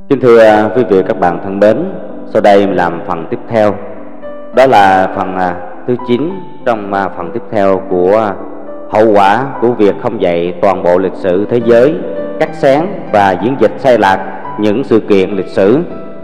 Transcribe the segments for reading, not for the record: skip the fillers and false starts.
Kính thưa quý vị và các bạn thân mến, sau đây mình làm phần tiếp theo. Đó là phần thứ 9 trong phần tiếp theo của hậu quả của việc không dạy toàn bộ lịch sử thế giới, cắt xén và diễn dịch sai lạc những sự kiện lịch sử.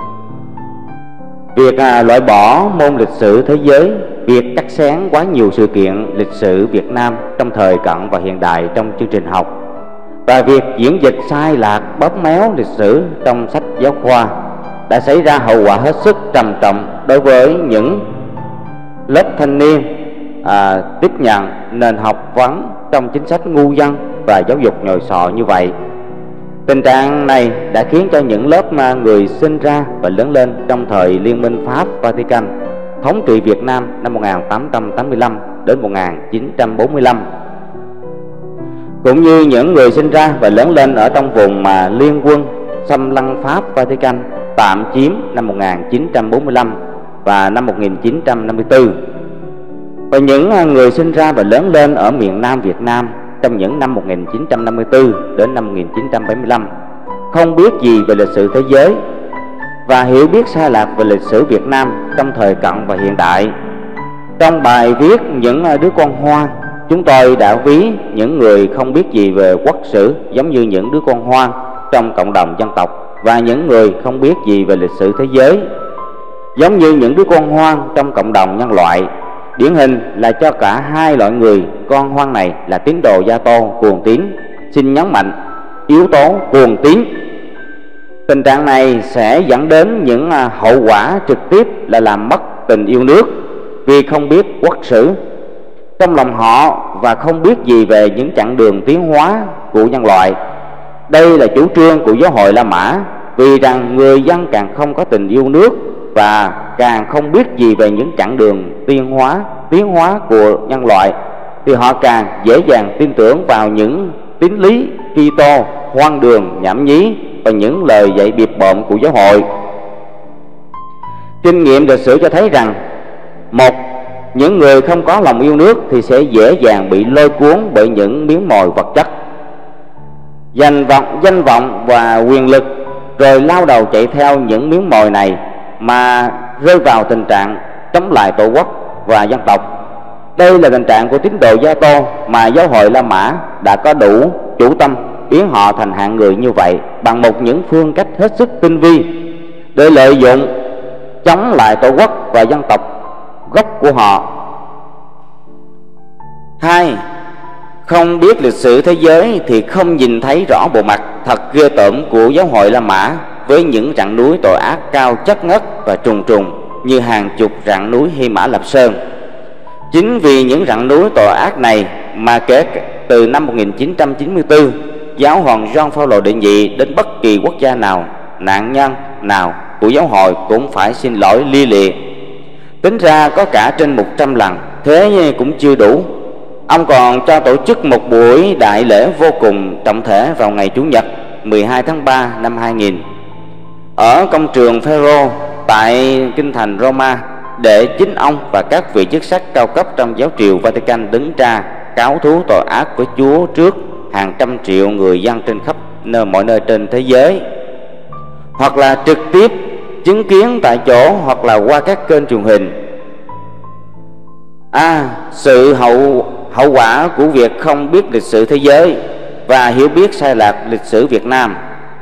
Việc loại bỏ môn lịch sử thế giới, việc cắt xén quá nhiều sự kiện lịch sử Việt Nam trong thời cận và hiện đại trong chương trình học, và việc diễn dịch sai lạc bóp méo lịch sử trong sách giáo khoa đã xảy ra hậu quả hết sức trầm trọng đối với những lớp thanh niên tiếp nhận nền học vấn trong chính sách ngu dân và giáo dục nhồi sọ như vậy. Tình trạng này đã khiến cho những lớp người sinh ra và lớn lên trong thời Liên minh Pháp Vatican thống trị Việt Nam năm 1885 đến 1945, cũng như những người sinh ra và lớn lên ở trong vùng mà Liên quân xâm lăng Pháp Vatican tạm chiếm năm 1945 và năm 1954, và những người sinh ra và lớn lên ở miền Nam Việt Nam trong những năm 1954 đến năm 1975, không biết gì về lịch sử thế giới và hiểu biết sai lạc về lịch sử Việt Nam trong thời cận và hiện đại. Trong bài viết Những đứa con hoang, chúng tôi đã ví những người không biết gì về quốc sử giống như những đứa con hoang trong cộng đồng dân tộc, và những người không biết gì về lịch sử thế giới giống như những đứa con hoang trong cộng đồng nhân loại. Điển hình là cho cả hai loại người con hoang này là tín đồ Gia Tô cuồng tín. Xin nhấn mạnh yếu tố cuồng tín. Tình trạng này sẽ dẫn đến những hậu quả trực tiếp là làm mất tình yêu nước vì không biết quốc sử trong lòng họ và không biết gì về những chặng đường tiến hóa của nhân loại. Đây là chủ trương của giáo hội La Mã, vì rằng người dân càng không có tình yêu nước và càng không biết gì về những chặng đường tiến hóa của nhân loại, thì họ càng dễ dàng tin tưởng vào những tín lý Kitô hoang đường nhảm nhí và những lời dạy bịp bợm của giáo hội. Kinh nghiệm lịch sử cho thấy rằng, một, những người không có lòng yêu nước thì sẽ dễ dàng bị lôi cuốn bởi những miếng mồi vật chất, danh vọng và quyền lực, rồi lao đầu chạy theo những miếng mồi này mà rơi vào tình trạng chống lại tổ quốc và dân tộc. Đây là tình trạng của tín đồ Gia Tô mà giáo hội La Mã đã có đủ chủ tâm biến họ thành hạng người như vậy bằng những phương cách hết sức tinh vi để lợi dụng chống lại tổ quốc và dân tộc gốc của họ. Hai, không biết lịch sử thế giới thì không nhìn thấy rõ bộ mặt thật ghê tởm của giáo hội La Mã với những rặng núi tội ác cao chất ngất và trùng trùng như hàng chục rặng núi Hy Mã Lạp Sơn. Chính vì những rặng núi tội ác này mà kể từ năm 1994, giáo hoàng Gioan Phaolô đệ nhị đến bất kỳ quốc gia nào, nạn nhân nào của giáo hội cũng phải xin lỗi li liệt. Tính ra có cả trên 100 lần, thế cũng chưa đủ. Ông còn cho tổ chức một buổi đại lễ vô cùng trọng thể vào ngày Chủ nhật 12 tháng 3 năm 2000 ở công trường Phêrô tại kinh thành Roma, để chính ông và các vị chức sắc cao cấp trong giáo triều Vatican đứng ra cáo thú tội ác với Chúa trước hàng trăm triệu người dân trên khắp mọi nơi trên thế giới, hoặc là trực tiếp chứng kiến tại chỗ hoặc là qua các kênh truyền hình. Sự hậu quả của việc không biết lịch sử thế giới và hiểu biết sai lạc lịch sử Việt Nam.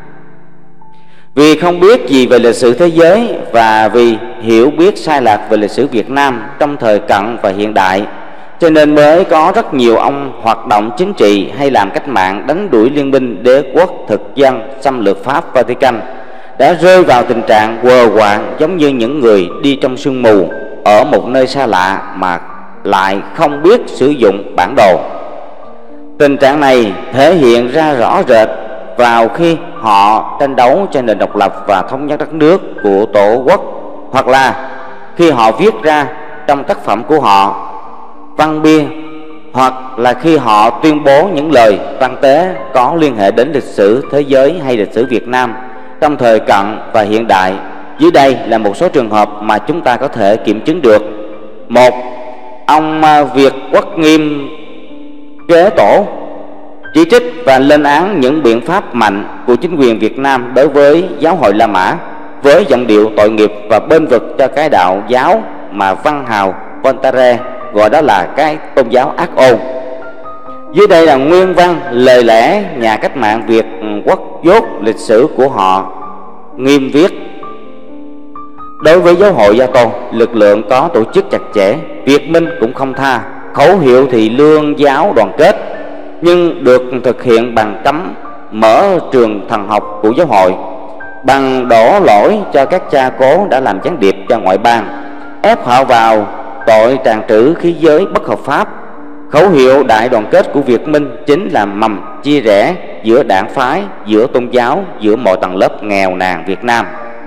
Vì không biết gì về lịch sử thế giới và vì hiểu biết sai lạc về lịch sử Việt Nam trong thời cận và hiện đại, cho nên mới có rất nhiều ông hoạt động chính trị hay làm cách mạng đánh đuổi liên minh đế quốc thực dân xâm lược Pháp Vatican đã rơi vào tình trạng quờ quạng giống như những người đi trong sương mù ở một nơi xa lạ mà lại không biết sử dụng bản đồ. Tình trạng này thể hiện ra rõ rệt vào khi họ tranh đấu cho nền độc lập và thống nhất đất nước của tổ quốc, hoặc là khi họ viết ra trong tác phẩm của họ văn bia, hoặc là khi họ tuyên bố những lời văn tế có liên hệ đến lịch sử thế giới hay lịch sử Việt Nam trong thời cận và hiện đại. Dưới đây là một số trường hợp mà chúng ta có thể kiểm chứng được. Một, ông Việt Quốc Nghiêm Kế Tổ chỉ trích và lên án những biện pháp mạnh của chính quyền Việt Nam đối với giáo hội La Mã, với giọng điệu tội nghiệp và bênh vực cho cái đạo giáo mà văn hào Voltaire gọi đó là cái tôn giáo ác ôn. Dưới đây là nguyên văn lời lẽ nhà cách mạng Việt quốc dốt lịch sử của họ nghiêm viết: đối với giáo hội Gia Tô, lực lượng có tổ chức chặt chẽ, Việt Minh cũng không tha, khẩu hiệu thì lương giáo đoàn kết, nhưng được thực hiện bằng cấm mở trường thần học của giáo hội, bằng đổ lỗi cho các cha cố đã làm gián điệp cho ngoại bang, ép họ vào tội tràng trữ khí giới bất hợp pháp. Khẩu hiệu đại đoàn kết của Việt Minh chính là mầm chia rẽ giữa đảng phái, giữa tôn giáo, giữa mọi tầng lớp nghèo nàn Việt Nam.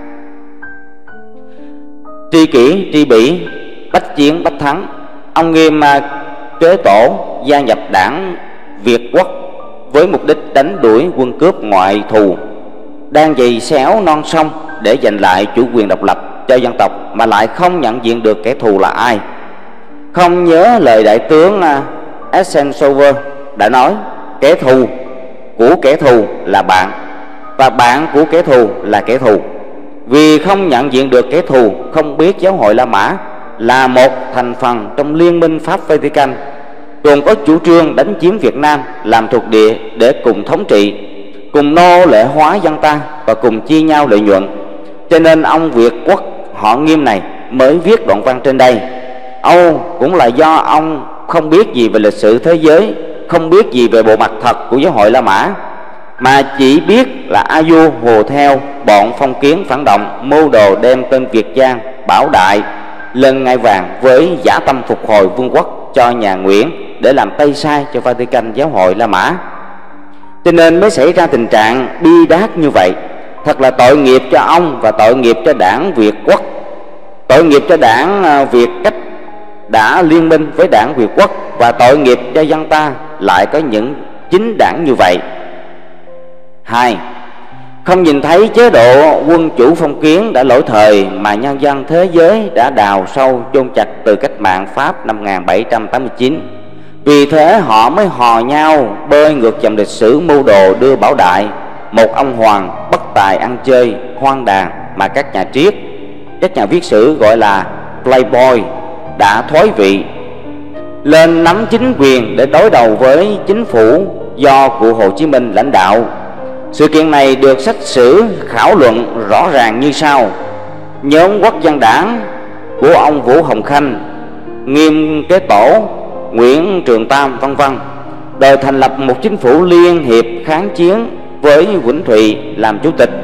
Tri kỷ tri bỉ, bách chiến bách thắng, ông Nghiêm kế tổ gia nhập đảng Việt Quốc với mục đích đánh đuổi quân cướp ngoại thù đang giày xéo non sông để giành lại chủ quyền độc lập cho dân tộc, mà lại không nhận diện được kẻ thù là ai. Không nhớ lời đại tướng Eisenhower đã nói: kẻ thù của kẻ thù là bạn, và bạn của kẻ thù là kẻ thù. Vì không nhận diện được kẻ thù, không biết giáo hội La Mã là một thành phần trong Liên minh Pháp Vatican, gồm có chủ trương đánh chiếm Việt Nam làm thuộc địa để cùng thống trị, cùng nô lệ hóa dân ta và cùng chia nhau lợi nhuận. Cho nên ông Việt Quốc họ Nghiêm này mới viết đoạn văn trên đây. Âu cũng là do ông không biết gì về lịch sử thế giới, không biết gì về bộ mặt thật của giáo hội La Mã, mà chỉ biết là A Du hùa theo bọn phong kiến phản động, mưu đồ đem tên Việt Giang, Bảo Đại lên ngai vàng với dã tâm phục hồi vương quốc cho nhà Nguyễn để làm tay sai cho Vatican giáo hội La Mã. Cho nên mới xảy ra tình trạng bi đát như vậy. Thật là tội nghiệp cho ông và tội nghiệp cho đảng Việt Quốc, tội nghiệp cho đảng Việt Cách đã liên minh với đảng Việt Quốc, và tội nghiệp cho dân ta lại có những chính đảng như vậy. 2. Không nhìn thấy chế độ quân chủ phong kiến đã lỗi thời mà nhân dân thế giới đã đào sâu chôn chặt từ cách mạng Pháp năm 1789. Vì thế họ mới hò nhau bơi ngược dòng lịch sử mưu đồ đưa Bảo Đại, một ông hoàng bất tài ăn chơi hoang đàn mà các nhà triết, các nhà viết sử gọi là playboy, đã thoái vị, lên nắm chính quyền để đối đầu với chính phủ do cụ Hồ Chí Minh lãnh đạo. Sự kiện này được sách sử khảo luận rõ ràng như sau: nhóm Quốc dân đảng của ông Vũ Hồng Khanh, Nghiêm kế tổ, Nguyễn Trường Tam vân vân đòi thành lập một chính phủ liên hiệp kháng chiến với Vĩnh Thụy làm chủ tịch.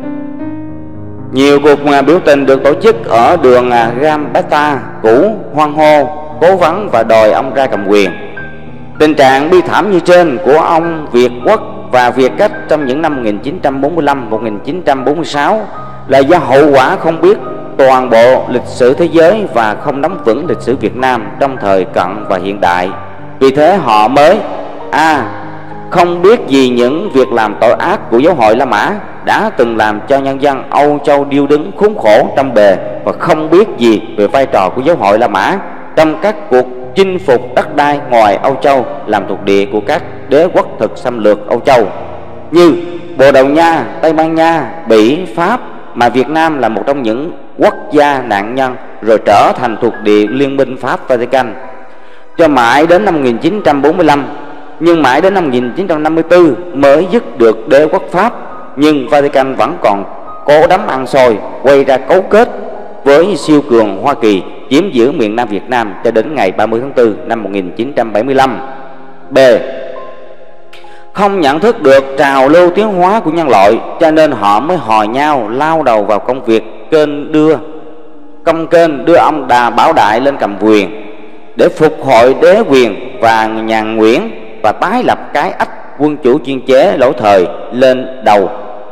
Nhiều cuộc biểu tình được tổ chức ở đường Gambetta cũ, hoan hô, cố vấn và đòi ông ra cầm quyền. Tình trạng bi thảm như trên của ông Việt Quốc và Việt Cách trong những năm 1945-1946 là do hậu quả không biết toàn bộ lịch sử thế giới và không nắm vững lịch sử Việt Nam trong thời cận và hiện đại. Vì thế họ mới không biết gì những việc làm tội ác của giáo hội La Mã đã từng làm cho nhân dân Âu Châu điêu đứng khốn khổ trong bề, và không biết gì về vai trò của giáo hội La Mã trong các cuộc chinh phục đất đai ngoài Âu Châu làm thuộc địa của các đế quốc thực xâm lược Âu Châu như Bồ Đào Nha, Tây Ban Nha, Bỉ, Pháp, mà Việt Nam là một trong những quốc gia nạn nhân rồi trở thành thuộc địa Liên minh Pháp Vatican cho mãi đến năm 1945. Nhưng mãi đến năm 1954 mới dứt được đế quốc Pháp, nhưng Vatican vẫn còn cố đắm ăn xôi, quay ra cấu kết với siêu cường Hoa Kỳ chiếm giữ miền Nam Việt Nam cho đến ngày 30 tháng 4 năm 1975. B. Không nhận thức được trào lưu tiến hóa của nhân loại, cho nên họ mới hò nhau lao đầu vào công việc công kênh đưa ông Bảo Đại lên cầm quyền để phục hội đế quyền và nhà Nguyễn và tái lập cái ách quân chủ chuyên chế lỗi thời lên đầu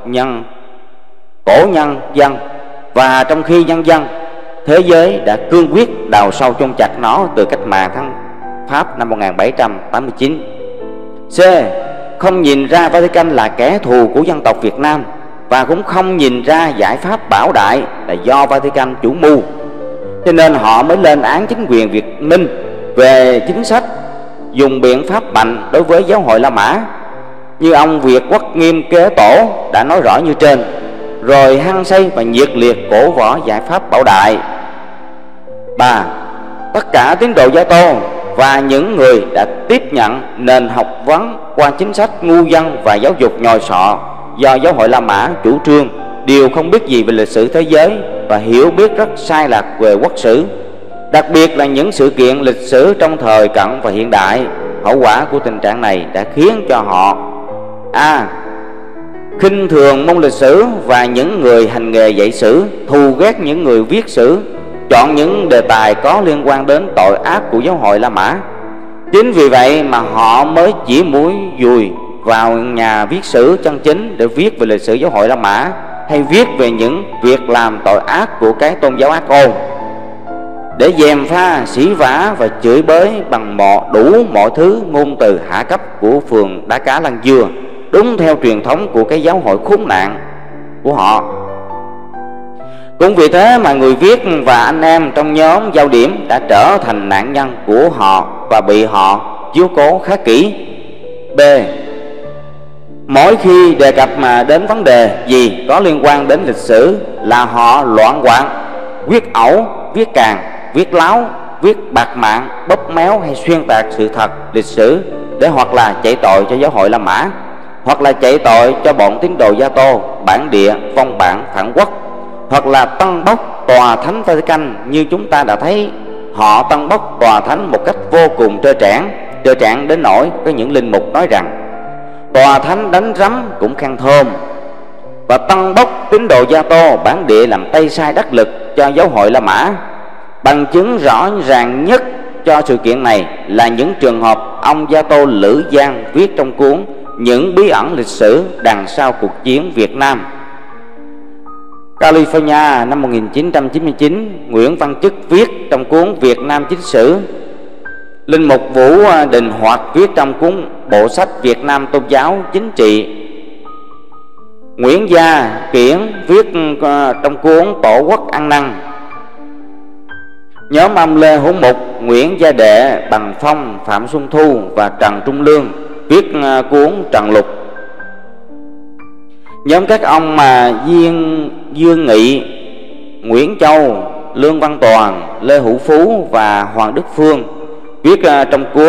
cổ nhân dân. Và trong khi nhân dân thế giới đã cương quyết đào sâu chôn chặt nó từ cách mạng tháng Pháp năm 1789. C. Không nhìn ra Vatican là kẻ thù của dân tộc Việt Nam, và cũng không nhìn ra giải pháp Bảo Đại là do Vatican chủ mưu, cho nên họ mới lên án chính quyền Việt Minh về chính sách dùng biện pháp mạnh đối với giáo hội La Mã, như ông Việt Quốc Nghiêm Kế Tổ đã nói rõ như trên, rồi hăng say và nhiệt liệt cổ võ giải pháp Bảo Đại. 3. Tất cả tín đồ Gia Tô và những người đã tiếp nhận nền học vấn qua chính sách ngu dân và giáo dục nhồi sọ do giáo hội La Mã chủ trương đều không biết gì về lịch sử thế giới và hiểu biết rất sai lạc về quốc sử, đặc biệt là những sự kiện lịch sử trong thời cận và hiện đại. Hậu quả của tình trạng này đã khiến cho họ a. khinh thường môn lịch sử và những người hành nghề dạy sử, thù ghét những người viết sử, chọn những đề tài có liên quan đến tội ác của giáo hội La Mã. Chính vì vậy mà họ mới chỉ mũi dùi vào nhà viết sử chân chính để viết về lịch sử giáo hội La Mã, hay viết về những việc làm tội ác của cái tôn giáo ác ôn, để gièm pha, sỉ vả và chửi bới bằng đủ mọi thứ ngôn từ hạ cấp của phường Đá Cá Lăng Dưa, đúng theo truyền thống của cái giáo hội khốn nạn của họ. Cũng vì thế mà người viết và anh em trong nhóm Giao Điểm đã trở thành nạn nhân của họ và bị họ chiếu cố khá kỹ. B. Mỗi khi đề cập mà đến vấn đề gì có liên quan đến lịch sử là họ loạn quạng, viết ẩu, viết càng, viết láo, viết bạc mạng, bóp méo hay xuyên tạc sự thật lịch sử để hoặc là chạy tội cho giáo hội La Mã, hoặc là chạy tội cho bọn tín đồ Gia Tô, bản địa, vong bản, phản quốc, hoặc là tân bốc tòa thánh Vatican. Như chúng ta đã thấy, họ tân bốc tòa thánh một cách vô cùng trơ trẽn đến nỗi có những linh mục nói rằng tòa thánh đánh rắm cũng khen thơm, và tân bốc tín đồ Gia Tô bản địa làm tay sai đắc lực cho giáo hội La Mã. Bằng chứng rõ ràng nhất cho sự kiện này là những trường hợp ông Gia Tô Lữ Giang viết trong cuốn Những bí ẩn lịch sử đằng sau cuộc chiến Việt Nam, California năm 1999. Nguyễn Văn Chức viết trong cuốn Việt Nam Chính sử. Linh mục Vũ Đình Hoạt viết trong cuốn bộ sách Việt Nam Tôn giáo Chính trị. Nguyễn Gia Kiển viết trong cuốn Tổ quốc ăn năn. Nhóm ông Lê Hữu Mục, Nguyễn Gia Đệ, Bằng Phong, Phạm Xuân Thu và Trần Trung Lương viết cuốn Trần Lục. Nhóm các ông mà Dương Nghị, Nguyễn Châu, Lương Văn Toàn, Lê Hữu Phú và Hoàng Đức Phương viết trong cuốn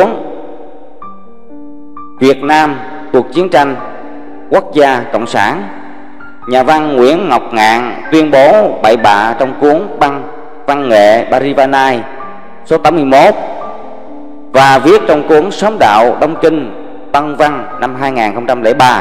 Việt Nam cuộc chiến tranh quốc gia cộng sản. Nhà văn Nguyễn Ngọc Ngạn tuyên bố bậy bạ trong cuốn Văn nghệ Parivanai số 81 và viết trong cuốn Xóm đạo Đông Kinh Tân Văn năm 2003.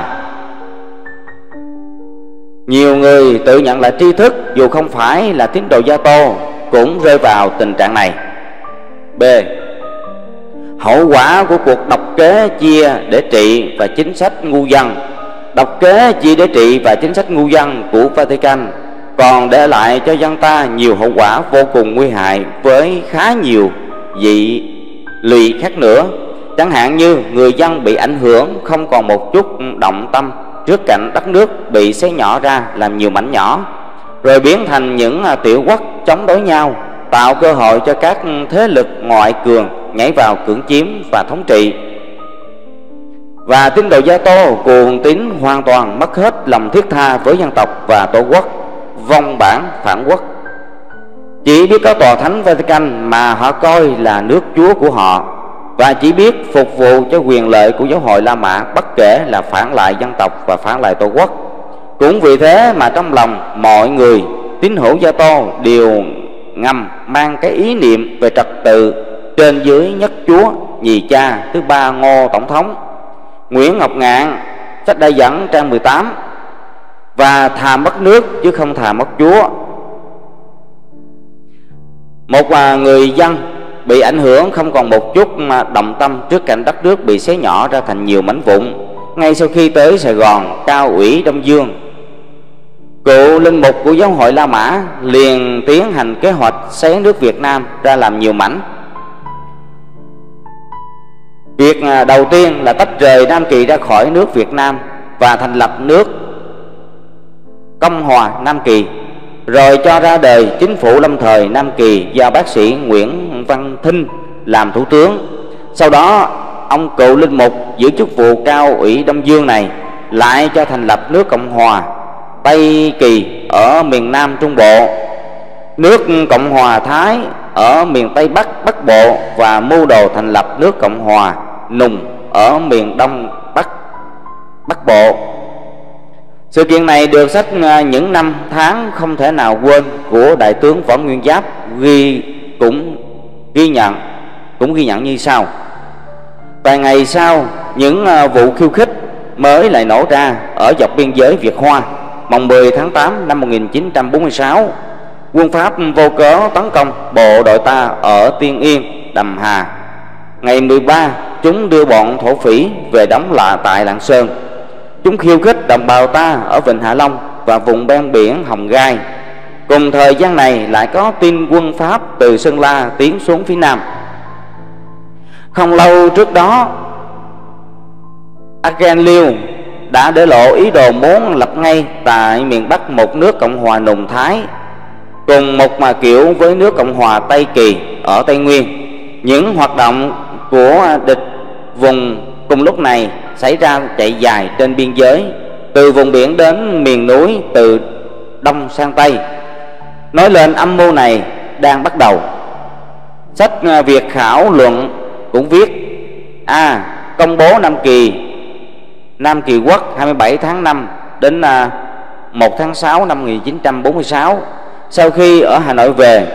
Nhiều người tự nhận là tri thức dù không phải là tín đồ Gia Tô cũng rơi vào tình trạng này. B. Hậu quả của cuộc độc kế chia để trị và chính sách ngu dân. Độc kế chia để trị và chính sách ngu dân của Vatican còn để lại cho dân ta nhiều hậu quả vô cùng nguy hại với khá nhiều dị lụy khác nữa. Chẳng hạn như người dân bị ảnh hưởng không còn một chút động tâm trước cảnh đất nước bị xé nhỏ ra làm nhiều mảnh nhỏ, rồi biến thành những tiểu quốc chống đối nhau, tạo cơ hội cho các thế lực ngoại cường nhảy vào cưỡng chiếm và thống trị. Và tín đồ Gia Tô cuồng tín hoàn toàn mất hết lòng thiết tha với dân tộc và tổ quốc, vong bản phản quốc. Chỉ biết có tòa thánh Vatican mà họ coi là nước chúa của họ, và chỉ biết phục vụ cho quyền lợi của giáo hội La Mã, bất kể là phản lại dân tộc và phản lại tổ quốc. Cũng vì thế mà trong lòng mọi người tín hữu Gia Tô đều ngầm mang cái ý niệm về trật tự trên dưới nhất chúa, nhì cha, thứ ba Ngô tổng thống. Nguyễn Ngọc Ngạn, sách Đại dẫn trang 18: và thà mất nước chứ không thà mất chúa. Một người dân bị ảnh hưởng không còn một chút động tâm trước cảnh đất nước bị xé nhỏ ra thành nhiều mảnh vụn. Ngay sau khi tới Sài Gòn, Cao ủy Đông Dương, cựu linh mục của giáo hội La Mã liền tiến hành kế hoạch xé nước Việt Nam ra làm nhiều mảnh. Việc đầu tiên là tách rời Nam Kỳ ra khỏi nước Việt Nam và thành lập nước Cộng hòa Nam Kỳ, rồi cho ra đời chính phủ lâm thời Nam Kỳ do bác sĩ Nguyễn Văn Thinh làm thủ tướng. Sau đó ông cựu linh mục giữ chức vụ cao ủy Đông Dương này lại cho thành lập nước Cộng hòa Tây Kỳ ở miền Nam Trung Bộ, nước Cộng hòa Thái ở miền Tây Bắc Bộ, và mưu đồ thành lập nước Cộng hòa Nùng ở miền Đông Bắc Bộ. Sự kiện này được sách những năm tháng không thể nào quên của đại tướng Võ Nguyên Giáp cũng ghi nhận như sau: vài ngày sau, những vụ khiêu khích mới lại nổ ra ở dọc biên giới Việt Hoa. Mồng 10 tháng 8 năm 1946, quân Pháp vô cớ tấn công bộ đội ta ở Tiên Yên, Đầm Hà. Ngày 13, chúng đưa bọn thổ phỉ về đóng lại tại Lạng Sơn. Chúng khiêu khích đồng bào ta ở Vịnh Hạ Long và vùng ven biển Hồng Gai. Cùng thời gian này lại có tin quân Pháp từ Sơn La tiến xuống phía Nam. Không lâu trước đó, Agen Liêu đã để lộ ý đồ muốn lập ngay tại miền Bắc một nước Cộng hòa Nùng Thái, cùng một mà kiểu với nước Cộng hòa Tây Kỳ ở Tây Nguyên. Những hoạt động của địch vùng cùng lúc này xảy ra chạy dài trên biên giới, từ vùng biển đến miền núi, từ Đông sang Tây. Nói lên âm mưu này đang bắt đầu, sách Việt Khảo Luận cũng viết: công bố Nam Kỳ Quốc 27 tháng 5 đến 1 tháng 6 năm 1946. Sau khi ở Hà Nội về,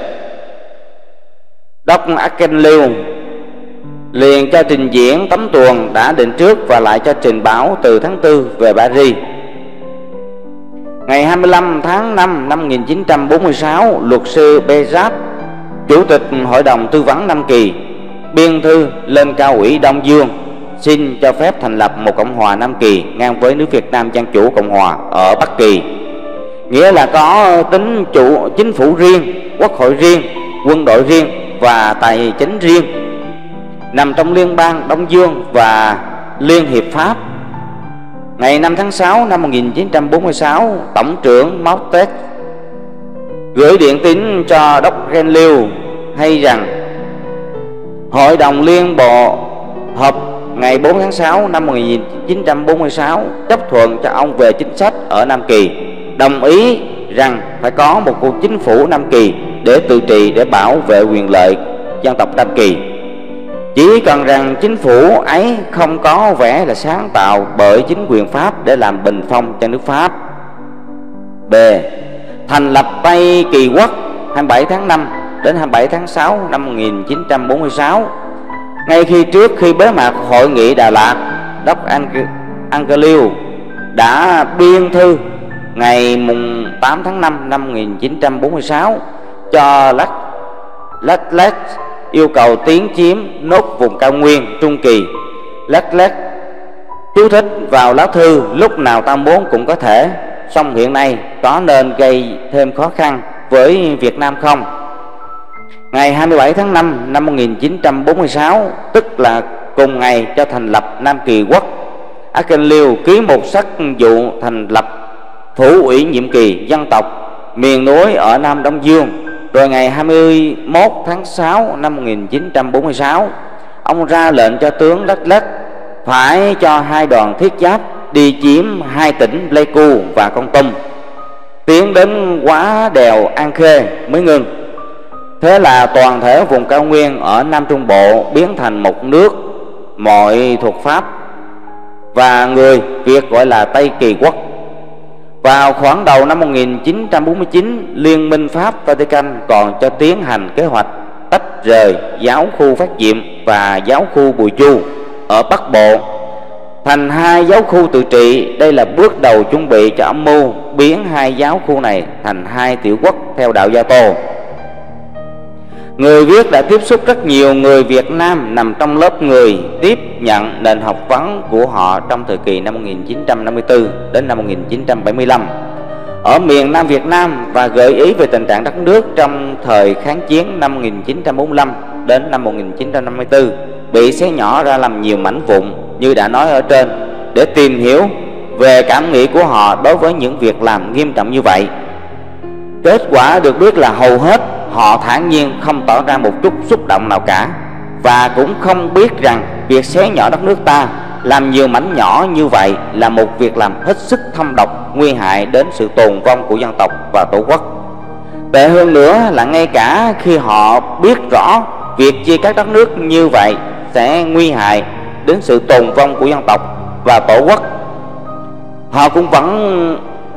Đốc Aken Liêu liền cho trình diễn tấm tuồng đã định trước và lại cho trình báo từ tháng 4 về Paris. Ngày 25 tháng 5 năm 1946, luật sư Bezat, Chủ tịch Hội đồng Tư vấn Nam Kỳ, biên thư lên cao ủy Đông Dương xin cho phép thành lập một Cộng hòa Nam Kỳ ngang với nước Việt Nam Dân Chủ Cộng Hòa ở Bắc Kỳ, nghĩa là có tính chính phủ riêng, quốc hội riêng, quân đội riêng và tài chính riêng, nằm trong Liên bang Đông Dương và Liên hiệp Pháp. Ngày 5 tháng 6 năm 1946, Tổng trưởng Mautet gửi điện tín cho Đốc Genliu hay rằng Hội đồng Liên Bộ họp ngày 4 tháng 6 năm 1946 chấp thuận cho ông về chính sách ở Nam Kỳ, đồng ý rằng phải có một cuộc chính phủ Nam Kỳ để tự trị, để bảo vệ quyền lợi dân tộc Nam Kỳ. Chỉ cần rằng chính phủ ấy không có vẻ là sáng tạo bởi chính quyền Pháp để làm bình phong cho nước Pháp. B. Thành lập Tây Kỳ Quốc 27 tháng 5 đến 27 tháng 6 năm 1946. Ngay trước khi bế mạc hội nghị Đà Lạt, Đốc Angeliu đã biên thư ngày 8 tháng 5 năm 1946 cho Leclerc yêu cầu tiến chiếm nốt vùng cao nguyên Trung Kỳ. Leclerc chú thích vào lá thư: lúc nào ta muốn cũng có thể, song hiện nay có nên gây thêm khó khăn với Việt Nam không? Ngày 27 tháng 5 năm 1946, tức là cùng ngày cho thành lập Nam Kỳ Quốc, Aken Liêu ký một sắc dụ thành lập Phủ ủy nhiệm kỳ dân tộc miền núi ở Nam Đông Dương. Rồi ngày 21 tháng 6 năm 1946, ông ra lệnh cho tướng Leclerc phải cho hai đoàn thiết giáp đi chiếm hai tỉnh Pleiku và Kon Tum, tiến đến quá đèo An Khê mới ngừng. Thế là toàn thể vùng cao nguyên ở Nam Trung Bộ biến thành một nước mọi thuộc Pháp, và người Việt gọi là Tây Kỳ Quốc. Vào khoảng đầu năm 1949, Liên minh Pháp Vatican còn cho tiến hành kế hoạch tách rời giáo khu Phát Diệm và giáo khu Bùi Chu ở Bắc Bộ thành hai giáo khu tự trị. Đây là bước đầu chuẩn bị cho âm mưu biến hai giáo khu này thành hai tiểu quốc theo đạo Gia Tô. Người viết đã tiếp xúc rất nhiều người Việt Nam nằm trong lớp người tiếp nhận nền học vấn của họ trong thời kỳ năm 1954 đến năm 1975 ở miền Nam Việt Nam, và gợi ý về tình trạng đất nước trong thời kháng chiến năm 1945 đến năm 1954 bị xé nhỏ ra làm nhiều mảnh vụn như đã nói ở trên, để tìm hiểu về cảm nghĩ của họ đối với những việc làm nghiêm trọng như vậy. Kết quả được biết là hầu hết họ thản nhiên, không tỏ ra một chút xúc động nào cả, và cũng không biết rằng việc xé nhỏ đất nước ta làm nhiều mảnh nhỏ như vậy là một việc làm hết sức thâm độc, nguy hại đến sự tồn vong của dân tộc và tổ quốc. Tệ hơn nữa là ngay cả khi họ biết rõ việc chia cắt đất nước như vậy sẽ nguy hại đến sự tồn vong của dân tộc và tổ quốc, họ cũng vẫn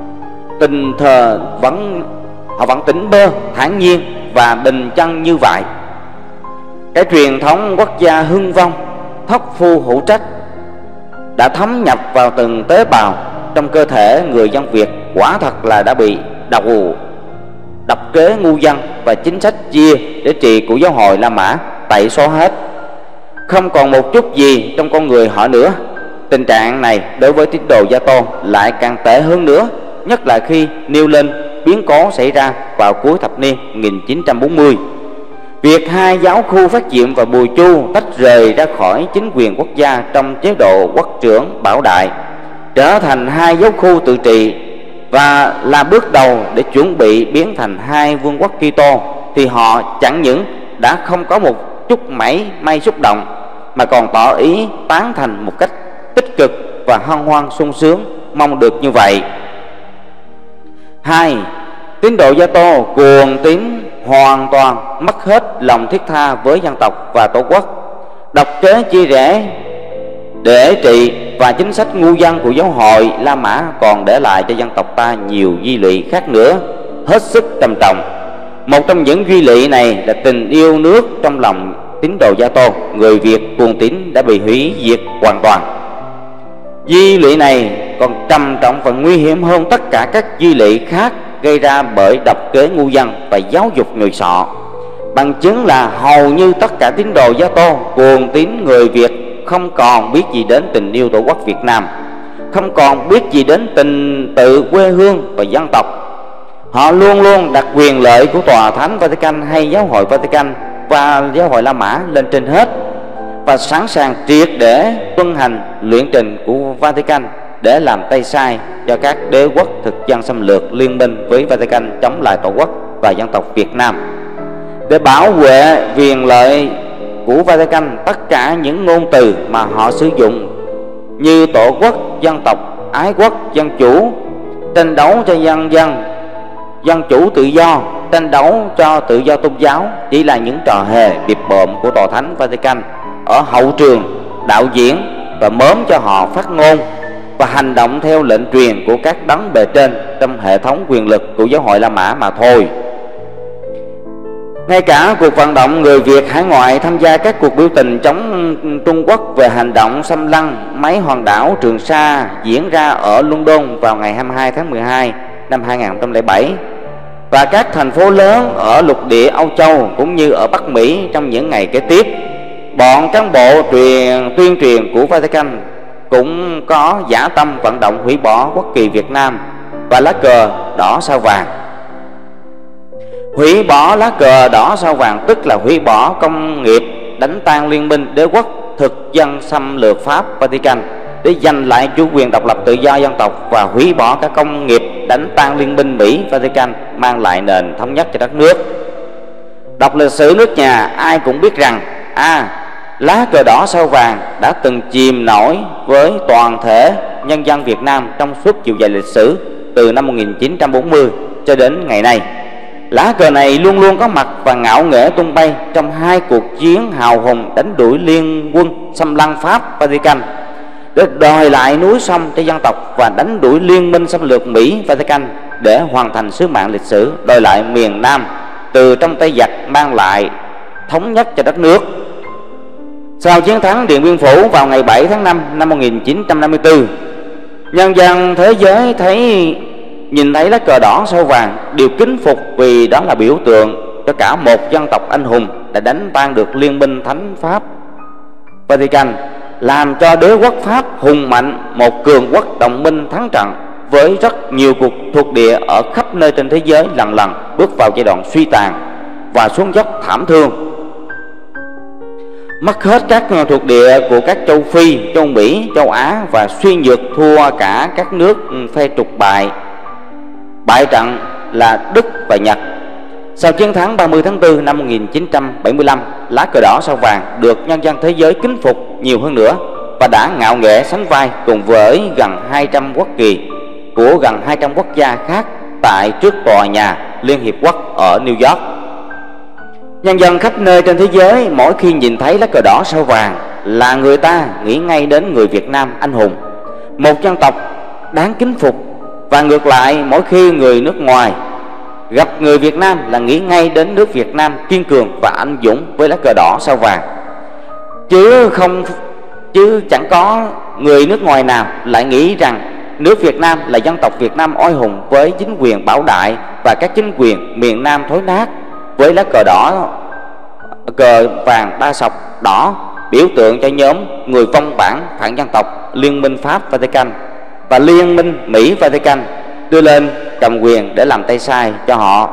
tỉnh bơ thản nhiên và bình chân như vậy. Cái truyền thống quốc gia hưng vong, thất phu hữu trách đã thấm nhập vào từng tế bào trong cơ thể người dân Việt, quả thật là đã bị độc kế ngu dân và chính sách chia để trị của giáo hội La Mã tẩy xóa hết, không còn một chút gì trong con người họ nữa. Tình trạng này đối với tín đồ Gia Tô lại càng tệ hơn nữa, nhất là khi nêu lên biến cố xảy ra vào cuối thập niên 1940. Việc hai giáo khu Phát Diệm và Bùi Chu tách rời ra khỏi chính quyền quốc gia trong chế độ quốc trưởng Bảo Đại, trở thành hai giáo khu tự trị và là bước đầu để chuẩn bị biến thành hai vương quốc Kitô, thì họ chẳng những đã không có một chút mảy may xúc động mà còn tỏ ý tán thành một cách tích cực và hân hoan sung sướng mong được như vậy. Hai, tín đồ Gia Tô cuồng tín hoàn toàn mất hết lòng thiết tha với dân tộc và tổ quốc, độc kế chia rẽ để trị và chính sách ngu dân của giáo hội La Mã còn để lại cho dân tộc ta nhiều duy lụy khác nữa, hết sức trầm trọng. Một trong những duy lụy này là tình yêu nước trong lòng tín đồ Gia Tô, người Việt cuồng tín đã bị hủy diệt hoàn toàn. Duy lụy này còn trầm trọng và nguy hiểm hơn tất cả các duy lụy khác gây ra bởi độc kế ngu dân và giáo dục người sọ. Bằng chứng là hầu như tất cả tín đồ Gia Tô cuồng tín người Việt không còn biết gì đến tình yêu tổ quốc Việt Nam, không còn biết gì đến tình tự quê hương và dân tộc. Họ luôn luôn đặt quyền lợi của Tòa Thánh Vatican hay Giáo hội Vatican và Giáo hội La Mã lên trên hết, và sẵn sàng triệt để tuân hành luyện trình của Vatican để làm tay sai cho các đế quốc thực dân xâm lược liên minh với Vatican chống lại tổ quốc và dân tộc Việt Nam. Để bảo vệ quyền lợi của Vatican, tất cả những ngôn từ mà họ sử dụng như tổ quốc, dân tộc, ái quốc, dân chủ, tranh đấu cho dân chủ tự do, tranh đấu cho tự do tôn giáo chỉ là những trò hề điệp bợm của Tòa Thánh Vatican ở hậu trường đạo diễn và mớm cho họ phát ngôn và hành động theo lệnh truyền của các đấng bề trên trong hệ thống quyền lực của giáo hội La Mã mà thôi. Ngay cả cuộc vận động người Việt hải ngoại tham gia các cuộc biểu tình chống Trung Quốc về hành động xâm lăng mấy hòn đảo Trường Sa diễn ra ở London vào ngày 22 tháng 12 năm 2007, và các thành phố lớn ở lục địa Âu Châu cũng như ở Bắc Mỹ trong những ngày kế tiếp, bọn cán bộ tuyên truyền của Vatican cũng có dã tâm vận động hủy bỏ quốc kỳ Việt Nam và lá cờ đỏ sao vàng. Hủy bỏ lá cờ đỏ sao vàng tức là hủy bỏ công nghiệp đánh tan liên minh đế quốc thực dân xâm lược Pháp Vatican để giành lại chủ quyền độc lập tự do dân tộc, và hủy bỏ các công nghiệp đánh tan liên minh Mỹ Vatican mang lại nền thống nhất cho đất nước. Đọc lịch sử nước nhà, ai cũng biết rằng lá cờ đỏ sao vàng đã từng chìm nổi với toàn thể nhân dân Việt Nam trong suốt chiều dài lịch sử từ năm 1940 cho đến ngày nay. Lá cờ này luôn luôn có mặt và ngạo nghễ tung bay trong hai cuộc chiến hào hùng đánh đuổi liên quân xâm lăng Pháp Vatican để đòi lại núi sông cho dân tộc, và đánh đuổi liên minh xâm lược Mỹ Vatican để hoàn thành sứ mạng lịch sử đòi lại miền Nam từ trong tay giặc, mang lại thống nhất cho đất nước. Sau chiến thắng Điện Biên Phủ vào ngày 7 tháng 5 năm 1954, nhân dân thế giới nhìn thấy lá cờ đỏ sao vàng đều kính phục, vì đó là biểu tượng cho cả một dân tộc anh hùng đã đánh tan được liên minh thánh Pháp Vatican, làm cho đế quốc Pháp hùng mạnh, một cường quốc đồng minh thắng trận với rất nhiều cuộc thuộc địa ở khắp nơi trên thế giới, lần lần bước vào giai đoạn suy tàn và xuống dốc thảm thương. Mất hết các thuộc địa của các châu Phi, châu Mỹ, châu Á và suy nhược thua cả các nước phe trục bại trận là Đức và Nhật. Sau chiến thắng 30 tháng 4 năm 1975, lá cờ đỏ sao vàng được nhân dân thế giới kính phục nhiều hơn nữa và đã ngạo nghễ sánh vai cùng với gần 200 quốc kỳ của gần 200 quốc gia khác tại trước tòa nhà Liên Hiệp Quốc ở New York. Nhân dân khắp nơi trên thế giới mỗi khi nhìn thấy lá cờ đỏ sao vàng là người ta nghĩ ngay đến người Việt Nam anh hùng, một dân tộc đáng kính phục, và ngược lại mỗi khi người nước ngoài gặp người Việt Nam là nghĩ ngay đến nước Việt Nam kiên cường và anh dũng với lá cờ đỏ sao vàng. Chứ chẳng có người nước ngoài nào lại nghĩ rằng nước Việt Nam là dân tộc Việt Nam oai hùng với chính quyền Bảo Đại và các chính quyền miền Nam thối nát với lá cờ đỏ, cờ vàng ba sọc đỏ biểu tượng cho nhóm người vong bản phản dân tộc Liên minh Pháp Vatican và Liên minh Mỹ Vatican đưa lên cầm quyền để làm tay sai cho họ.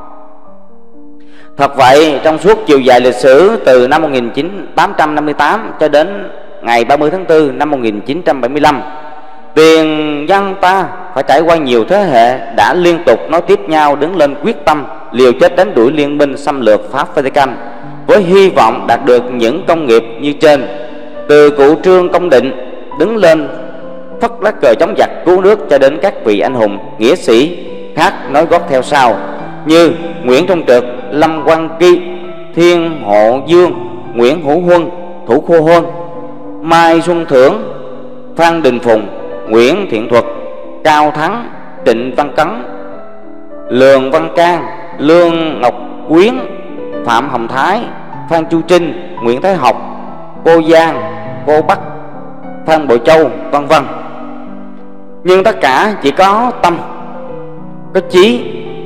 Thật vậy, trong suốt chiều dài lịch sử từ năm 1858 cho đến ngày 30 tháng 4 năm 1975, tiền dân ta phải trải qua nhiều thế hệ đã liên tục nói tiếp nhau đứng lên quyết tâm liều chết đánh đuổi liên minh xâm lược Pháp Vatican với hy vọng đạt được những công nghiệp như trên. Từ cụ Trương Công Định đứng lên phất lá cờ chống giặc cứu nước cho đến các vị anh hùng nghĩa sĩ khác nói gót theo sau như Nguyễn Trung Trực, Lâm Quang Kỳ, Thiên Hộ Dương, Nguyễn Hữu Huân, Thủ Khô Huân, Mai Xuân Thưởng, Phan Đình Phùng, Nguyễn Thiện Thuật, Cao Thắng, Trịnh Văn Cấn, Lường Văn Can, Lương Ngọc Quyến, Phạm Hồng Thái, Phan Chu Trinh, Nguyễn Thái Học, Cô Giang, Cô Bắc, Phan Bội Châu, vân vân. Nhưng tất cả chỉ có tâm, có chí,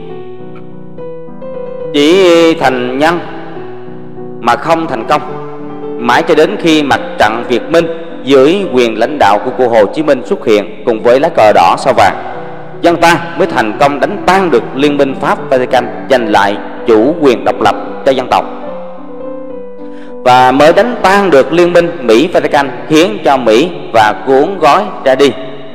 chỉ thành nhân mà không thành công, mãi cho đến khi mặt trận Việt Minh dưới quyền lãnh đạo của cô Hồ Chí Minh xuất hiện cùng với lá cờ đỏ sao vàng, dân ta mới thành công đánh tan được liên minh Pháp Vatican, giành lại chủ quyền độc lập cho dân tộc, và mới đánh tan được liên minh Mỹ Vatican, khiến cho Mỹ và cuốn gói ra đi,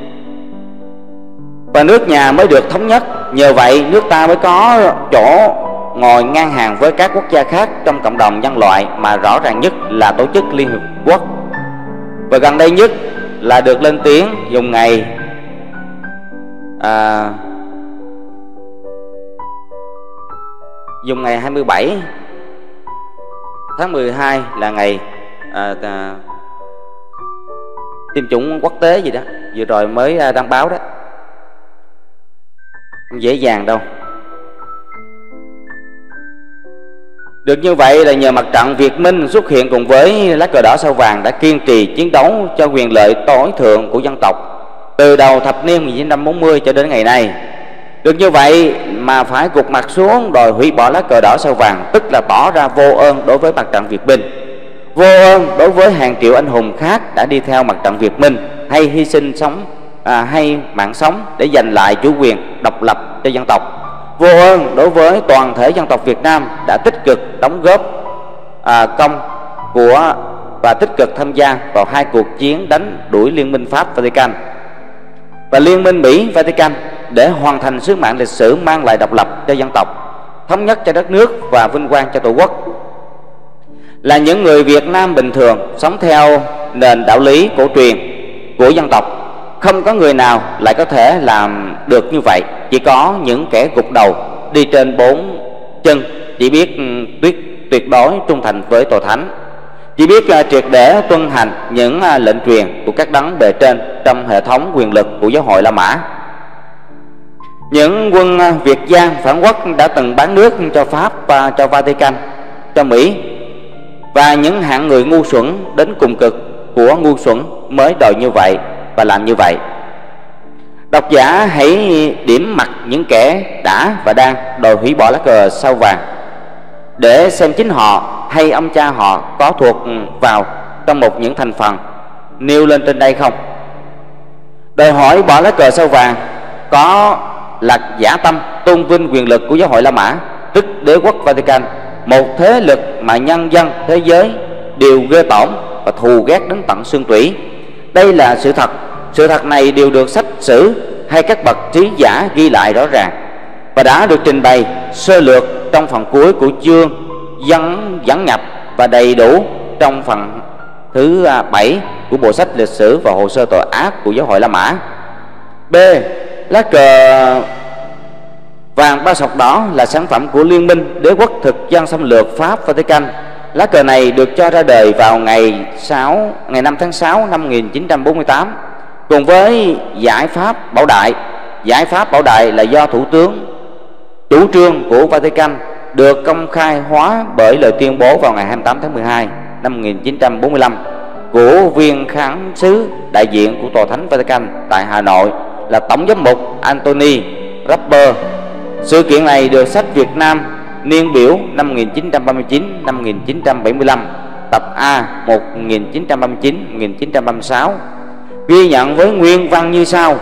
và nước nhà mới được thống nhất. Nhờ vậy nước ta mới có chỗ ngồi ngang hàng với các quốc gia khác trong cộng đồng nhân loại, mà rõ ràng nhất là tổ chức Liên Hiệp Quốc, và gần đây nhất là được lên tiếng dùng ngày 27 tháng 12 là ngày tiêm chủng quốc tế gì đó, vừa rồi mới đăng báo đó, không dễ dàng đâu. Được như vậy là nhờ mặt trận Việt Minh xuất hiện cùng với lá cờ đỏ sao vàng đã kiên trì chiến đấu cho quyền lợi tối thượng của dân tộc từ đầu thập niên 1940 cho đến ngày nay. Được như vậy mà phải gục mặt xuống đòi hủy bỏ lá cờ đỏ sao vàng, tức là tỏ ra vô ơn đối với mặt trận Việt Minh, vô ơn đối với hàng triệu anh hùng khác đã đi theo mặt trận Việt Minh hay hy sinh hay mạng sống để giành lại chủ quyền độc lập cho dân tộc, vô ơn đối với toàn thể dân tộc Việt Nam đã tích cực đóng góp công của và tích cực tham gia vào hai cuộc chiến đánh đuổi liên minh Pháp Vatican và liên minh Mỹ Vatican để hoàn thành sứ mạng lịch sử mang lại độc lập cho dân tộc, thống nhất cho đất nước và vinh quang cho Tổ quốc. Là những người Việt Nam bình thường sống theo nền đạo lý cổ truyền của dân tộc, không có người nào lại có thể làm được như vậy. Chỉ có những kẻ gục đầu đi trên bốn chân, chỉ biết tuyệt đối trung thành với Tổ Thánh, chỉ biết triệt để tuân hành những lệnh truyền của các đấng bề trên trong hệ thống quyền lực của giáo hội La Mã. Những quân Việt Giang phản quốc đã từng bán nước cho Pháp và cho Vatican, cho Mỹ, và những hạng người ngu xuẩn đến cùng cực của ngu xuẩn mới đòi như vậy và làm như vậy. Độc giả hãy điểm mặt những kẻ đã và đang đòi hủy bỏ lá cờ sao vàng để xem chính họ hay ông cha họ có thuộc vào trong một những thành phần nêu lên trên đây không. Đòi hỏi bỏ lá cờ sao vàng có là giả tâm tôn vinh quyền lực của giáo hội La Mã, tức đế quốc Vatican, một thế lực mà nhân dân thế giới đều ghê tởm và thù ghét đến tận xương tủy. Đây là sự thật. Sự thật này đều được sách sử hay các bậc trí giả ghi lại rõ ràng và đã được trình bày sơ lược trong phần cuối của chương dẫn nhập và đầy đủ trong phần thứ 7 của bộ sách lịch sử và hồ sơ tội ác của giáo hội La Mã. B. Lá cờ vàng ba sọc đỏ là sản phẩm của Liên minh đế quốc thực dân xâm lược Pháp Vatican. Lá cờ này được cho ra đời vào ngày 5 tháng 6 năm 1948 cùng với giải pháp bảo đại. Giải pháp bảo đại là do chủ trương của Vatican, được công khai hóa bởi lời tuyên bố vào ngày 28 tháng 12 năm 1945 của viên kháng sứ đại diện của Tòa Thánh Vatican tại Hà Nội là Tổng giám mục Anthony Rapper. Sự kiện này được sách Việt Nam niên biểu năm 1939, năm 1975, tập A 1939-1936 ghi nhận với nguyên văn như sau: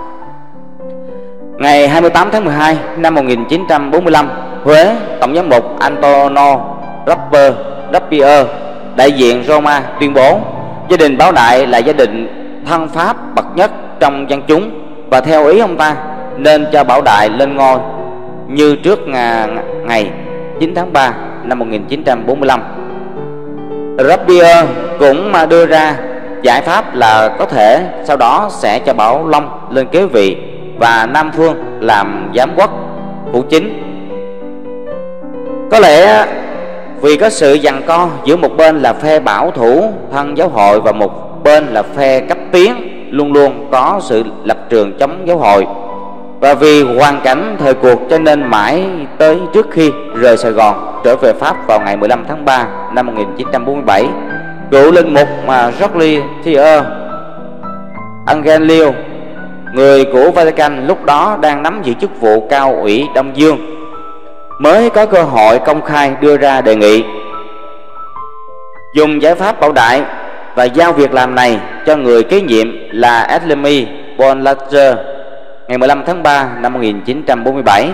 ngày 28 tháng 12 năm 1945, Huế, Tổng giám mục Antonio Rapper, đại diện Roma tuyên bố gia đình Bảo Đại là gia đình thân pháp bậc nhất trong dân chúng, và theo ý ông ta nên cho Bảo Đại lên ngôi như trước ngày 9 tháng 3 năm 1945. Rappier cũng đưa ra giải pháp là có thể sau đó sẽ cho Bảo Long lên kế vị và Nam Phương làm giám quốc phụ chính. Có lẽ vì có sự giằng co giữa một bên là phe bảo thủ thân giáo hội và một bên là phe cấp tiến luôn luôn có sự lập trường chống giáo hội, và vì hoàn cảnh thời cuộc cho nên mãi tới trước khi rời Sài Gòn trở về Pháp vào ngày 15 tháng 3 năm 1947, cựu linh mục Georges Thiers Angelillo, người của Vatican lúc đó đang nắm giữ chức vụ cao ủy Đông Dương, mới có cơ hội công khai đưa ra đề nghị dùng giải pháp bảo đại và giao việc làm này cho người kế nhiệm là Edmond Bonlager ngày 15 tháng 3 năm 1947.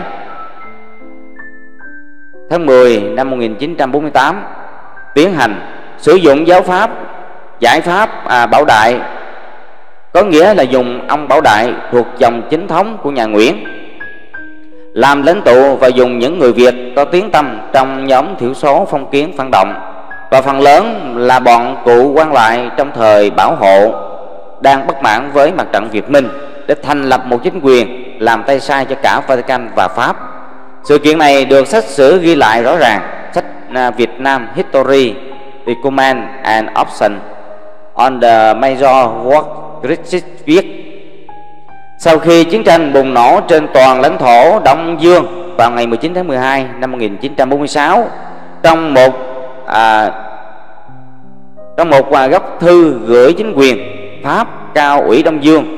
Tháng 10 năm 1948 tiến hành sử dụng giải pháp bảo đại, có nghĩa là dùng ông Bảo Đại thuộc dòng chính thống của nhà Nguyễn làm lãnh tụ, và dùng những người Việt có tiếng tăm trong nhóm thiểu số phong kiến phản động, và phần lớn là bọn cụ quan lại trong thời bảo hộ đang bất mãn với mặt trận Việt Minh, để thành lập một chính quyền làm tay sai cho cả Vatican và Pháp. Sự kiện này được sách sử ghi lại rõ ràng. Sách Việt Nam History, Document and Option on the Major Work Crisis viết: sau khi chiến tranh bùng nổ trên toàn lãnh thổ Đông Dương vào ngày 19 tháng 12 năm 1946, trong một góc thư gửi chính quyền Pháp cao ủy Đông Dương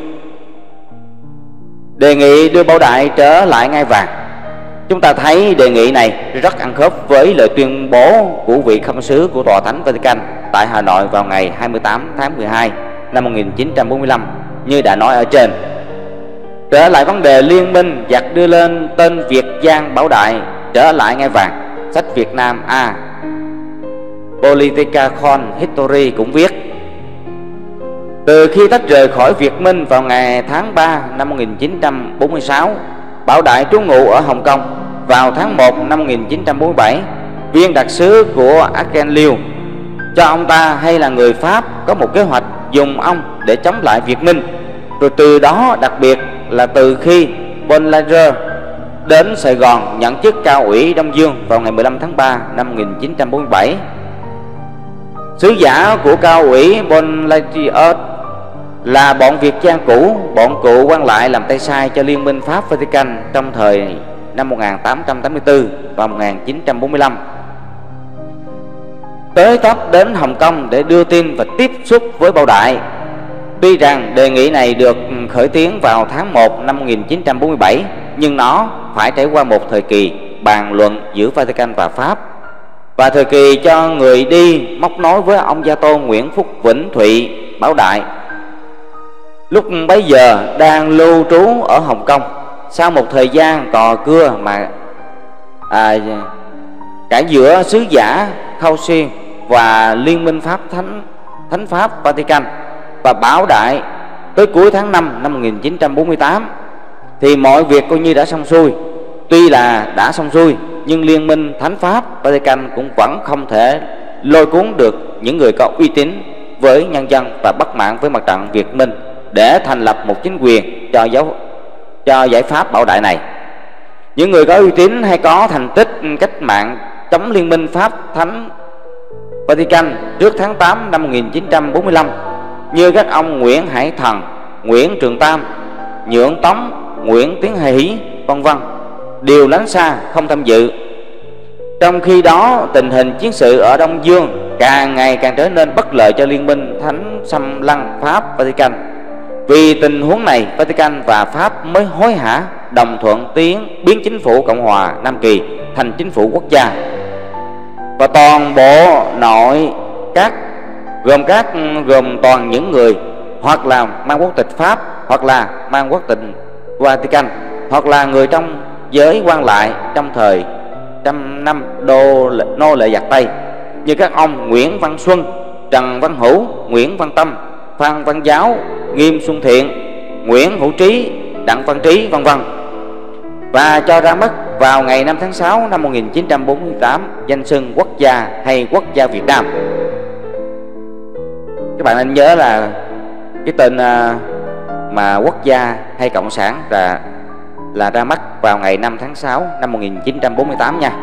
đề nghị đưa Bảo Đại trở lại ngai vàng, chúng ta thấy đề nghị này rất ăn khớp với lời tuyên bố của vị khâm sứ của Tòa Thánh Vatican tại Hà Nội vào ngày 28 tháng 12 năm 1945 như đã nói ở trên. Trở lại vấn đề liên minh giặc đưa lên tên Việt Giang Bảo Đại trở lại ngai vàng, sách Việt Nam A Politica Con History cũng viết: từ khi tách rời khỏi Việt Minh vào ngày tháng 3 năm 1946, Bảo Đại trú ngụ ở Hồng Kông. Vào tháng 1 năm 1947, viên đặc sứ của Argenteuil cho ông ta hay là người Pháp có một kế hoạch dùng ông để chống lại Việt Minh. Rồi từ đó, đặc biệt là từ khi Bonlager đến Sài Gòn nhận chức cao ủy Đông Dương vào ngày 15 tháng 3 năm 1947, sứ giả của cao ủy Bonlager là bọn Việt Giang cũ, bọn cụ quan lại làm tay sai cho Liên minh Pháp Vatican trong thời năm 1884 và 1945, tới tấp đến Hồng Kông để đưa tin và tiếp xúc với Bảo Đại. Tuy rằng đề nghị này được khởi tiến vào tháng 1 năm 1947, nhưng nó phải trải qua một thời kỳ bàn luận giữa Vatican và Pháp, và thời kỳ cho người đi móc nối với ông gia tôn Nguyễn Phúc Vĩnh Thụy Bảo Đại lúc bấy giờ đang lưu trú ở Hồng Kông. Sau một thời gian cò cưa mà cả giữa sứ giả Khâu Xuyên và Liên minh Pháp Thánh Pháp Vatican và Bảo Đại, tới cuối tháng 5 năm 1948 thì mọi việc coi như đã xong xuôi. Tuy là đã xong xuôi, nhưng Liên minh Thánh Pháp Vatican cũng vẫn không thể lôi cuốn được những người có uy tín với nhân dân và bất mãn với mặt trận Việt Minh để thành lập một chính quyền cho giải pháp bảo đại này. Những người có uy tín hay có thành tích cách mạng chống Liên minh Pháp Thánh Vatican trước tháng 8 năm 1945 như các ông Nguyễn Hải Thần, Nguyễn Trường Tam, Nhượng Tống, Nguyễn Tiến Hỷ, vân vân đều lánh xa không tham dự. Trong khi đó, tình hình chiến sự ở Đông Dương càng ngày càng trở nên bất lợi cho Liên minh Thánh xâm lăng Pháp Vatican. Vì tình huống này, Vatican và Pháp mới hối hả đồng thuận biến chính phủ Cộng hòa Nam Kỳ thành chính phủ quốc gia, và toàn bộ nội các gồm toàn những người hoặc là mang quốc tịch Pháp, hoặc là mang quốc tịch Vatican, hoặc là người trong giới quan lại trong thời trăm năm nô lệ giặc Tây, như các ông Nguyễn Văn Xuân, Trần Văn Hữu, Nguyễn Văn Tâm, Phan Văn Giáo, Nghiêm Xuân Thiện, Nguyễn Hữu Trí, Đặng Văn Trí, vân vân, và cho ra mắt vào ngày 5 tháng 6 năm 1948 danh xưng quốc gia hay quốc gia Việt Nam. Các bạn nên nhớ là cái tên mà quốc gia hay cộng sản là ra mắt vào ngày 5 tháng 6 năm 1948 nha.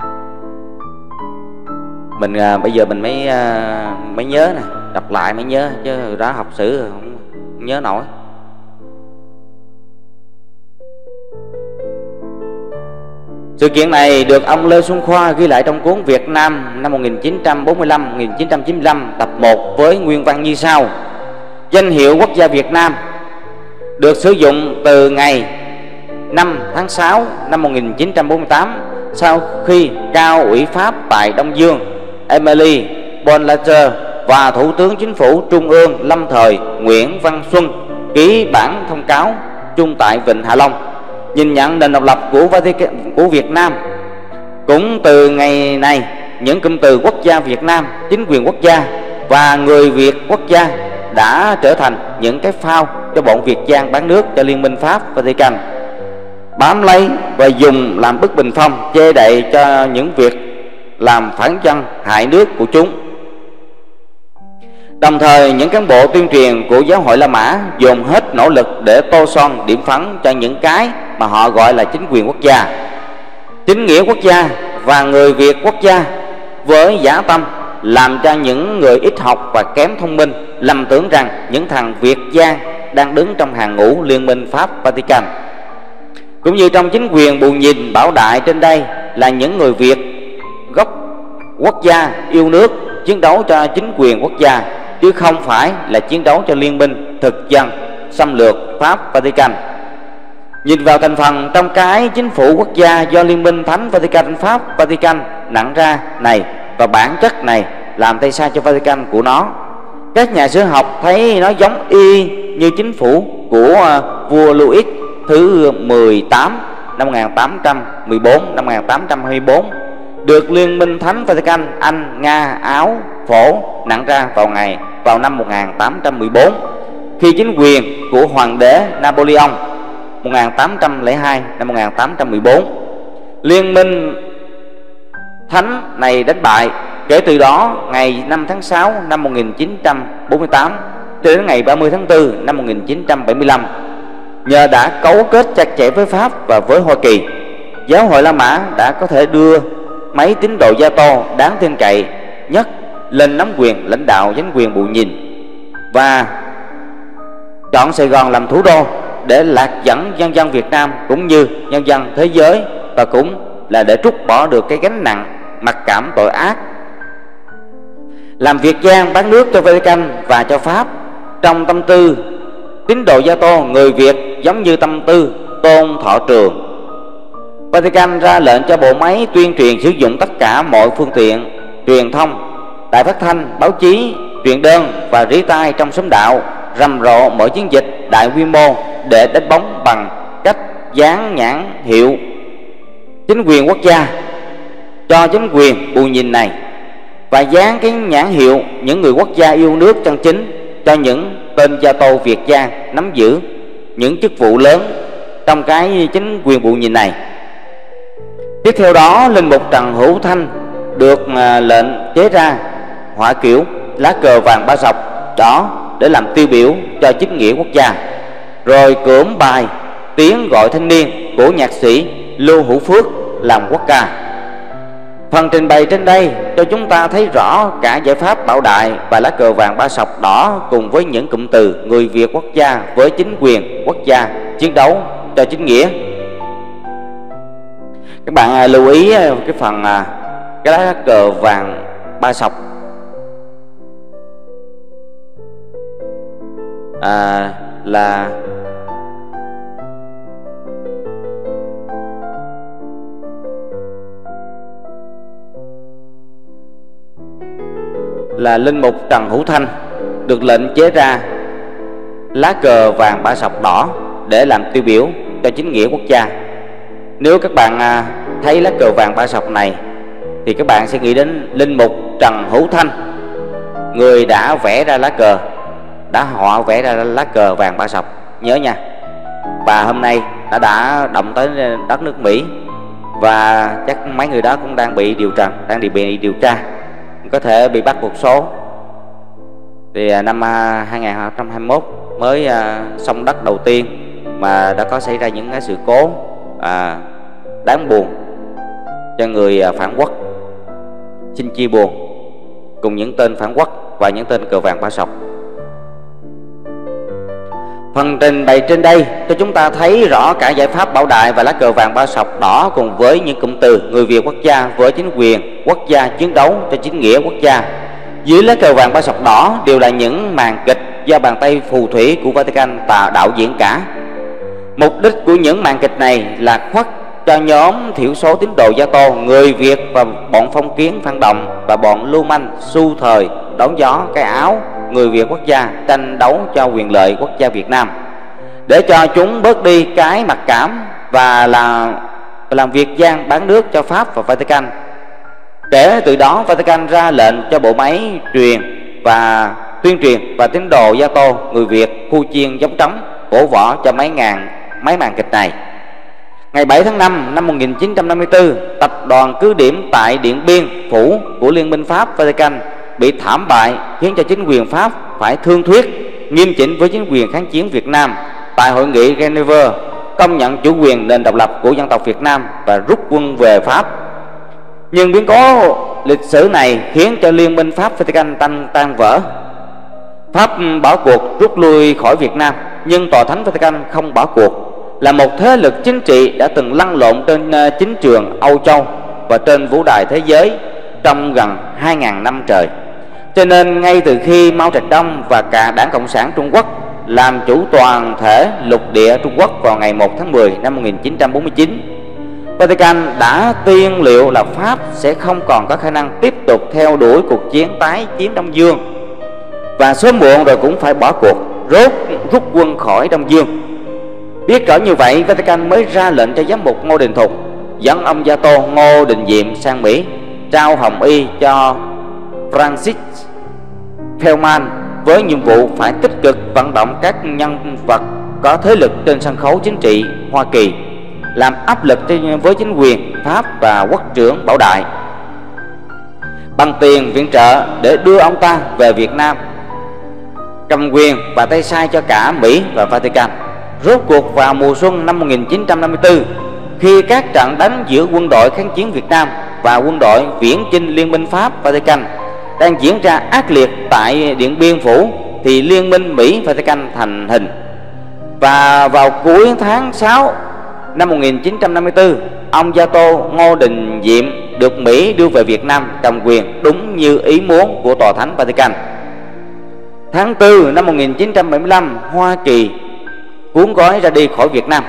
Mình bây giờ mình mới nhớ nè, đọc lại mới nhớ, chứ hồi đó học sử không nhớ nổi. Sự kiện này được ông Lê Xuân Khoa ghi lại trong cuốn Việt Nam năm 1945-1995 tập 1 với nguyên văn như sau: danh hiệu quốc gia Việt Nam được sử dụng từ ngày 5 tháng 6 năm 1948 sau khi Cao ủy Pháp tại Đông Dương Emily Bonlager và Thủ tướng Chính phủ Trung ương lâm thời Nguyễn Văn Xuân ký bản thông cáo chung tại Vịnh Hạ Long nhìn nhận nền độc lập của Việt Nam. Cũng từ ngày này, những cụm từ quốc gia Việt Nam, chính quyền quốc gia và người Việt quốc gia đã trở thành những cái phao cho bọn Việt Giang bán nước cho Liên minh Pháp Vatican bám lấy và dùng làm bức bình phong che đậy cho những việc làm phản dân hại nước của chúng. Đồng thời, những cán bộ tuyên truyền của giáo hội La Mã dồn hết nỗ lực để tô son điểm phấn cho những cái mà họ gọi là chính quyền quốc gia, chính nghĩa quốc gia và người Việt quốc gia, với dã tâm làm cho những người ít học và kém thông minh lầm tưởng rằng những thằng Việt Giang đang đứng trong hàng ngũ Liên minh Pháp Vatican. Cũng như trong chính quyền bù nhìn bảo đại trên đây là những người Việt gốc quốc gia yêu nước chiến đấu cho chính quyền quốc gia, chứ không phải là chiến đấu cho liên minh thực dân xâm lược Pháp Vatican. Nhìn vào thành phần trong cái chính phủ quốc gia do Liên minh Thánh Vatican Pháp Vatican nặng ra này và bản chất này làm tay sai cho Vatican của nó, các nhà sử học thấy nó giống y như chính phủ của vua Louis thứ 18 năm 1814 năm 1824 được Liên minh Thánh Vatican Anh, Nga, Áo, Phổ nặng ra vào năm 1814 khi chính quyền của Hoàng đế Napoleon 1802 năm 1814. Liên minh Thánh này đánh bại. Kể từ đó, ngày 5 tháng 6 năm 1948 cho đến ngày 30 tháng 4 năm 1975, nhờ đã cấu kết chặt chẽ với Pháp và với Hoa Kỳ, giáo hội La Mã đã có thể đưa mấy tín đồ Gia Tô đáng tin cậy nhất lên nắm quyền lãnh đạo chính quyền bù nhìn và chọn Sài Gòn làm thủ đô để lạc dẫn nhân dân Việt Nam cũng như nhân dân thế giới, và cũng là để trút bỏ được cái gánh nặng mặc cảm tội ác làm Việt Giang bán nước cho Vatican và cho Pháp. Trong tâm tư tín đồ Gia Tô người Việt giống như tâm tư Tôn Thọ Trường, Vatican ra lệnh cho bộ máy tuyên truyền sử dụng tất cả mọi phương tiện truyền thông, đài phát thanh, báo chí, truyền đơn và rỉ tai trong xóm đạo, rầm rộ mọi chiến dịch đại quy mô để đánh bóng bằng cách dán nhãn hiệu chính quyền quốc gia cho chính quyền bù nhìn này, và dán cái nhãn hiệu những người quốc gia yêu nước chân chính cho những tên Gia Tô Việt Giang nắm giữ những chức vụ lớn trong cái chính quyền bù nhìn này. Tiếp theo đó, linh mục Trần Hữu Thanh được lệnh chế ra họa kiểu lá cờ vàng ba sọc đỏ để làm tiêu biểu cho chính nghĩa quốc gia, rồi cưỡng bài tiếng gọi thanh niên của nhạc sĩ Lưu Hữu Phước làm quốc ca. Phần trình bày trên đây cho chúng ta thấy rõ cả giải pháp bảo đại và lá cờ vàng ba sọc đỏ cùng với những cụm từ người Việt quốc gia với chính quyền quốc gia, chiến đấu cho chính nghĩa. Các bạn lưu ý cái phần cái lá cờ vàng ba sọc là linh mục Trần Hữu Thanh được lệnh chế ra lá cờ vàng ba sọc đỏ để làm tiêu biểu cho chính nghĩa quốc gia. Nếu các bạn thấy lá cờ vàng ba sọc này thì các bạn sẽ nghĩ đến linh mục Trần Hữu Thanh, người đã vẽ ra lá cờ, đã họa vẽ ra lá cờ vàng ba sọc, nhớ nha. Và hôm nay đã động tới đất nước Mỹ và chắc mấy người đó cũng đang bị điều tra, có thể bị bắt một số. Thì năm 2021 mới xong đất đầu tiên mà đã có xảy ra những cái sự cố đáng buồn cho người phản quốc. Xin chia buồn cùng những tên phản quốc và những tên cờ vàng ba sọc. Phần trình bày trên đây cho chúng ta thấy rõ cả giải pháp bảo đại và lá cờ vàng ba sọc đỏ cùng với những cụm từ người Việt quốc gia với chính quyền quốc gia, chiến đấu cho chính nghĩa quốc gia. Dưới lá cờ vàng ba sọc đỏ đều là những màn kịch do bàn tay phù thủy của Vatican đạo diễn cả. Mục đích của những màn kịch này là khuất cho nhóm thiểu số tín đồ Gia Tô, người Việt và bọn phong kiến phản động và bọn lưu manh xu thời đón gió cái áo người Việt quốc gia tranh đấu cho quyền lợi quốc gia Việt Nam, để cho chúng bớt đi cái mặc cảm và làm việc gian bán nước cho Pháp và Vatican. Kể từ đó, Vatican ra lệnh cho bộ máy tuyên truyền và tín đồ Gia Tô người Việt khu chiên giống trống bổ võ cho mấy màn kịch này. Ngày 7 tháng 5 năm 1954, tập đoàn cứ điểm tại Điện Biên Phủ của Liên minh Pháp Vatican bị thảm bại, khiến cho chính quyền Pháp phải thương thuyết nghiêm chỉnh với chính quyền kháng chiến Việt Nam tại hội nghị Geneva, công nhận chủ quyền nền độc lập của dân tộc Việt Nam và rút quân về Pháp. Nhưng biến cố lịch sử này khiến cho Liên minh Pháp Vatican tan vỡ. Pháp bỏ cuộc rút lui khỏi Việt Nam, nhưng Tòa Thánh Vatican không bỏ cuộc, là một thế lực chính trị đã từng lăn lộn trên chính trường Âu Châu và trên vũ đài thế giới trong gần 2.000 năm trời. Cho nên ngay từ khi Mao Trạch Đông và cả Đảng Cộng sản Trung Quốc làm chủ toàn thể lục địa Trung Quốc vào ngày 1 tháng 10 năm 1949, Vatican đã tiên liệu là Pháp sẽ không còn có khả năng tiếp tục theo đuổi cuộc chiến tái chiếm Đông Dương, và sớm muộn rồi cũng phải bỏ cuộc, rút quân khỏi Đông Dương. Biết rõ như vậy, Vatican mới ra lệnh cho giám mục Ngô Đình Thục dẫn ông Gia Tô Ngô Đình Diệm sang Mỹ, trao hồng y cho Francis Feldman với nhiệm vụ phải tích cực vận động các nhân vật có thế lực trên sân khấu chính trị Hoa Kỳ, làm áp lực với chính quyền Pháp và quốc trưởng Bảo Đại bằng tiền viện trợ để đưa ông ta về Việt Nam, cầm quyền và tay sai cho cả Mỹ và Vatican. Rốt cuộc vào mùa xuân năm 1954, khi các trận đánh giữa quân đội kháng chiến Việt Nam và quân đội viễn chinh Liên minh Pháp Vatican đang diễn ra ác liệt tại Điện Biên Phủ, thì Liên minh Mỹ Vatican thành hình. Và vào cuối tháng 6 năm 1954, ông Gia Tô Ngô Đình Diệm được Mỹ đưa về Việt Nam cầm quyền đúng như ý muốn của Tòa Thánh Vatican. Tháng 4 năm 1975, Hoa Kỳ cuốn gói ra đi khỏi Việt Nam,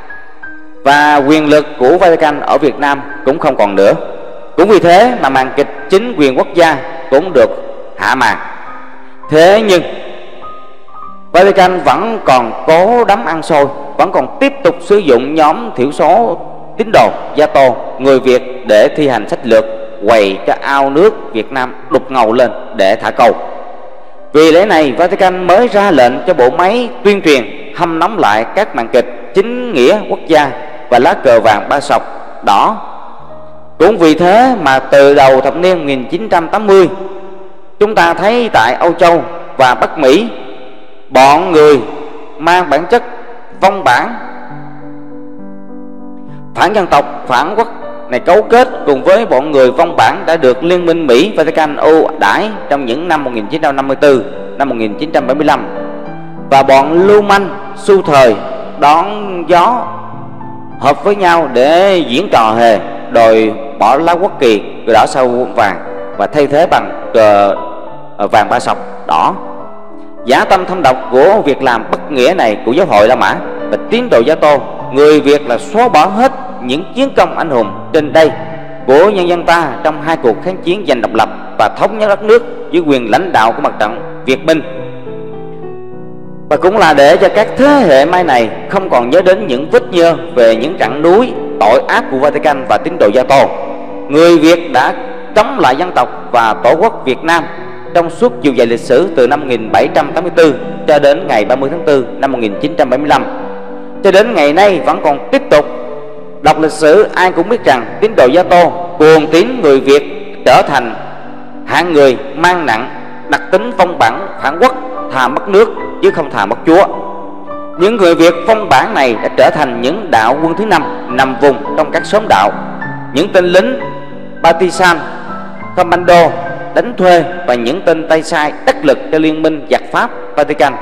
và quyền lực của Vatican ở Việt Nam cũng không còn nữa. Cũng vì thế mà màn kịch chính quyền quốc gia cũng được hạ màn. Thế nhưng Vatican vẫn còn cố đắm ăn xôi, vẫn còn tiếp tục sử dụng nhóm thiểu số tín đồ Gia Tô người Việt để thi hành sách lược quầy cho ao nước Việt Nam đục ngầu lên để thả câu. Vì lẽ này, Vatican mới ra lệnh cho bộ máy tuyên truyền hâm nóng lại các màn kịch chính nghĩa quốc gia và lá cờ vàng ba sọc đỏ Cũng vì thế mà từ đầu thập niên 1980, chúng ta thấy tại Âu Châu và Bắc Mỹ, bọn người mang bản chất vong bản, phản dân tộc, phản quốc này cấu kết cùng với bọn người vong bản đã được Liên minh Mỹ Vatican ưu đãi trong những năm 1954, năm 1975, và bọn lưu manh xu thời đón gió hợp với nhau để diễn trò hề đòi bỏ lá quốc kỳ cờ đỏ sao vàng và thay thế bằng cờ vàng ba sọc đỏ. Dã tâm thâm độc của việc làm bất nghĩa này của giáo hội La Mã và tín đồ Gia Tô người Việt là xóa bỏ hết những chiến công anh hùng trên đây của nhân dân ta trong hai cuộc kháng chiến giành độc lập và thống nhất đất nước dưới quyền lãnh đạo của mặt trận Việt Minh, và cũng là để cho các thế hệ mai này không còn nhớ đến những vết nhơ về những trận núi tội ác của Vatican và tín đồ Gia Tô. Người Việt đã chống lại dân tộc và tổ quốc Việt Nam trong suốt chiều dài lịch sử từ năm 1784 cho đến ngày 30 tháng 4 năm 1975. Cho đến ngày nay vẫn còn tiếp tục. Đọc lịch sử ai cũng biết rằng tín đồ Gia Tô cuồng tín người Việt trở thành hạng người mang nặng đặc tính vong bản phản quốc, thà mất nước chứ không thà mất Chúa. Những người Việt vong bản này đã trở thành những đạo quân thứ năm nằm vùng trong các xóm đạo, những tên lính Partisan, Commando đánh thuê và những tên tay sai đắc lực cho liên minh giặc Pháp Vatican.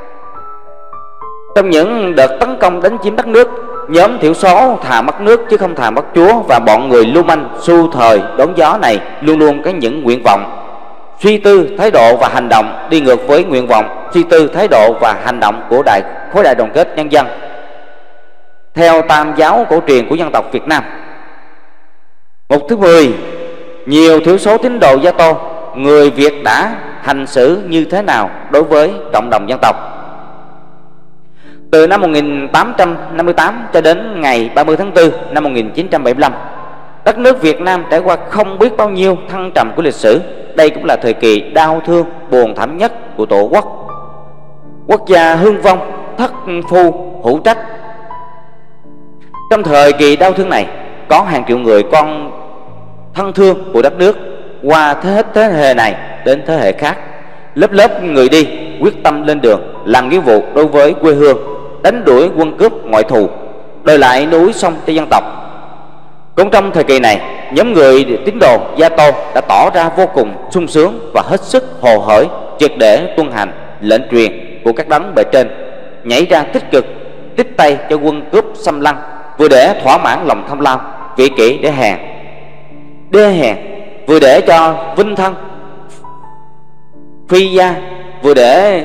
Trong những đợt tấn công đánh chiếm đất nước, nhóm thiểu số thà mất nước chứ không thà mất Chúa và bọn người lưu manh xu thời đón gió này luôn luôn có những nguyện vọng, suy tư, thái độ và hành động đi ngược với nguyện vọng, suy tư, thái độ và hành động của khối đại đoàn kết nhân dân theo tam giáo cổ truyền của dân tộc Việt Nam. Mục thứ 10. Nhiều thiểu số tín đồ Gia Tô người Việt đã hành xử như thế nào đối với cộng đồng dân tộc? Từ năm 1858 cho đến ngày 30 tháng 4 năm 1975, đất nước Việt Nam trải qua không biết bao nhiêu thăng trầm của lịch sử. Đây cũng là thời kỳ đau thương, buồn thảm nhất của Tổ quốc. Quốc gia hưng vong, thất phu, hữu trách. Trong thời kỳ đau thương này, có hàng triệu người con thân thương của đất nước qua hết thế hệ này đến thế hệ khác. Lớp lớp người đi quyết tâm lên đường làm nghĩa vụ đối với quê hương, đánh đuổi quân cướp ngoại thù, đòi lại núi sông cho dân tộc. Cũng trong thời kỳ này, nhóm người tín đồ Gia Tô đã tỏ ra vô cùng sung sướng và hết sức hồ hởi triệt để tuân hành lệnh truyền của các đấng bề trên, nhảy ra tích cực tiếp tay cho quân cướp xâm lăng, vừa để thỏa mãn lòng tham lam vị kỷ đê hèn, vừa để cho vinh thân phi gia, vừa để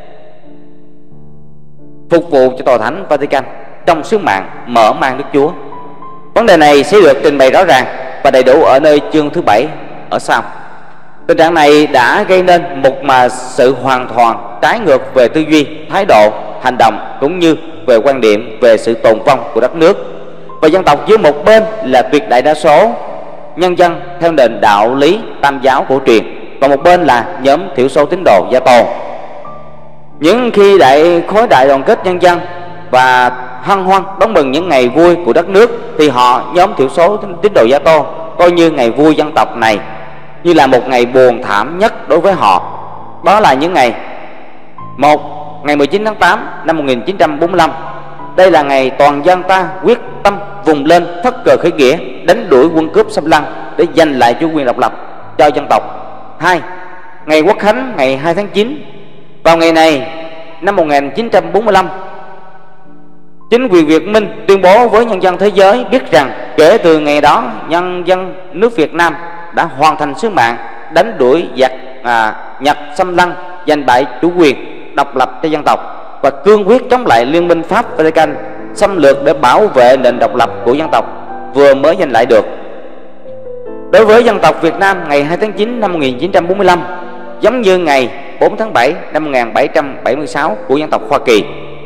phục vụ cho tòa thánh Vatican trong sứ mạng mở mang Đức Chúa. Vấn đề này sẽ được trình bày rõ ràng và đầy đủ ở nơi chương thứ 7 ở sau. Tình trạng này đã gây nên một sự hoàn toàn trái ngược về tư duy, thái độ, hành động cũng như về quan điểm về sự tồn vong của đất nước và dân tộc dưới một bên là tuyệt đại đa số nhân dân theo nền đạo lý tam giáo cổ truyền, và một bên là nhóm thiểu số tín đồ Gia Tô. Những khi khối đại đoàn kết nhân dân và hân hoan đón mừng những ngày vui của đất nước, thì nhóm thiểu số tín đồ Gia Tô coi như ngày vui dân tộc này như là một ngày buồn thảm nhất đối với họ. Đó là những ngày ngày 19 tháng 8 năm 1945. Đây là ngày toàn dân ta quyết tâm vùng lên phất cờ khởi nghĩa, đánh đuổi quân cướp xâm lăng để giành lại chủ quyền độc lập cho dân tộc. 2. Ngày Quốc khánh ngày 2 tháng 9. Vào ngày này năm 1945, chính quyền Việt Minh tuyên bố với nhân dân thế giới biết rằng kể từ ngày đó, nhân dân nước Việt Nam đã hoàn thành sứ mạng đánh đuổi giặc Nhật xâm lăng, giành lại chủ quyền độc lập cho dân tộc và cương quyết chống lại liên minh Pháp Vatican xâm lược để bảo vệ nền độc lập của dân tộc vừa mới giành lại được. Đối với dân tộc Việt Nam, ngày 2 tháng 9 năm 1945 giống như ngày 4 tháng 7 năm 1776 của dân tộc Hoa Kỳ.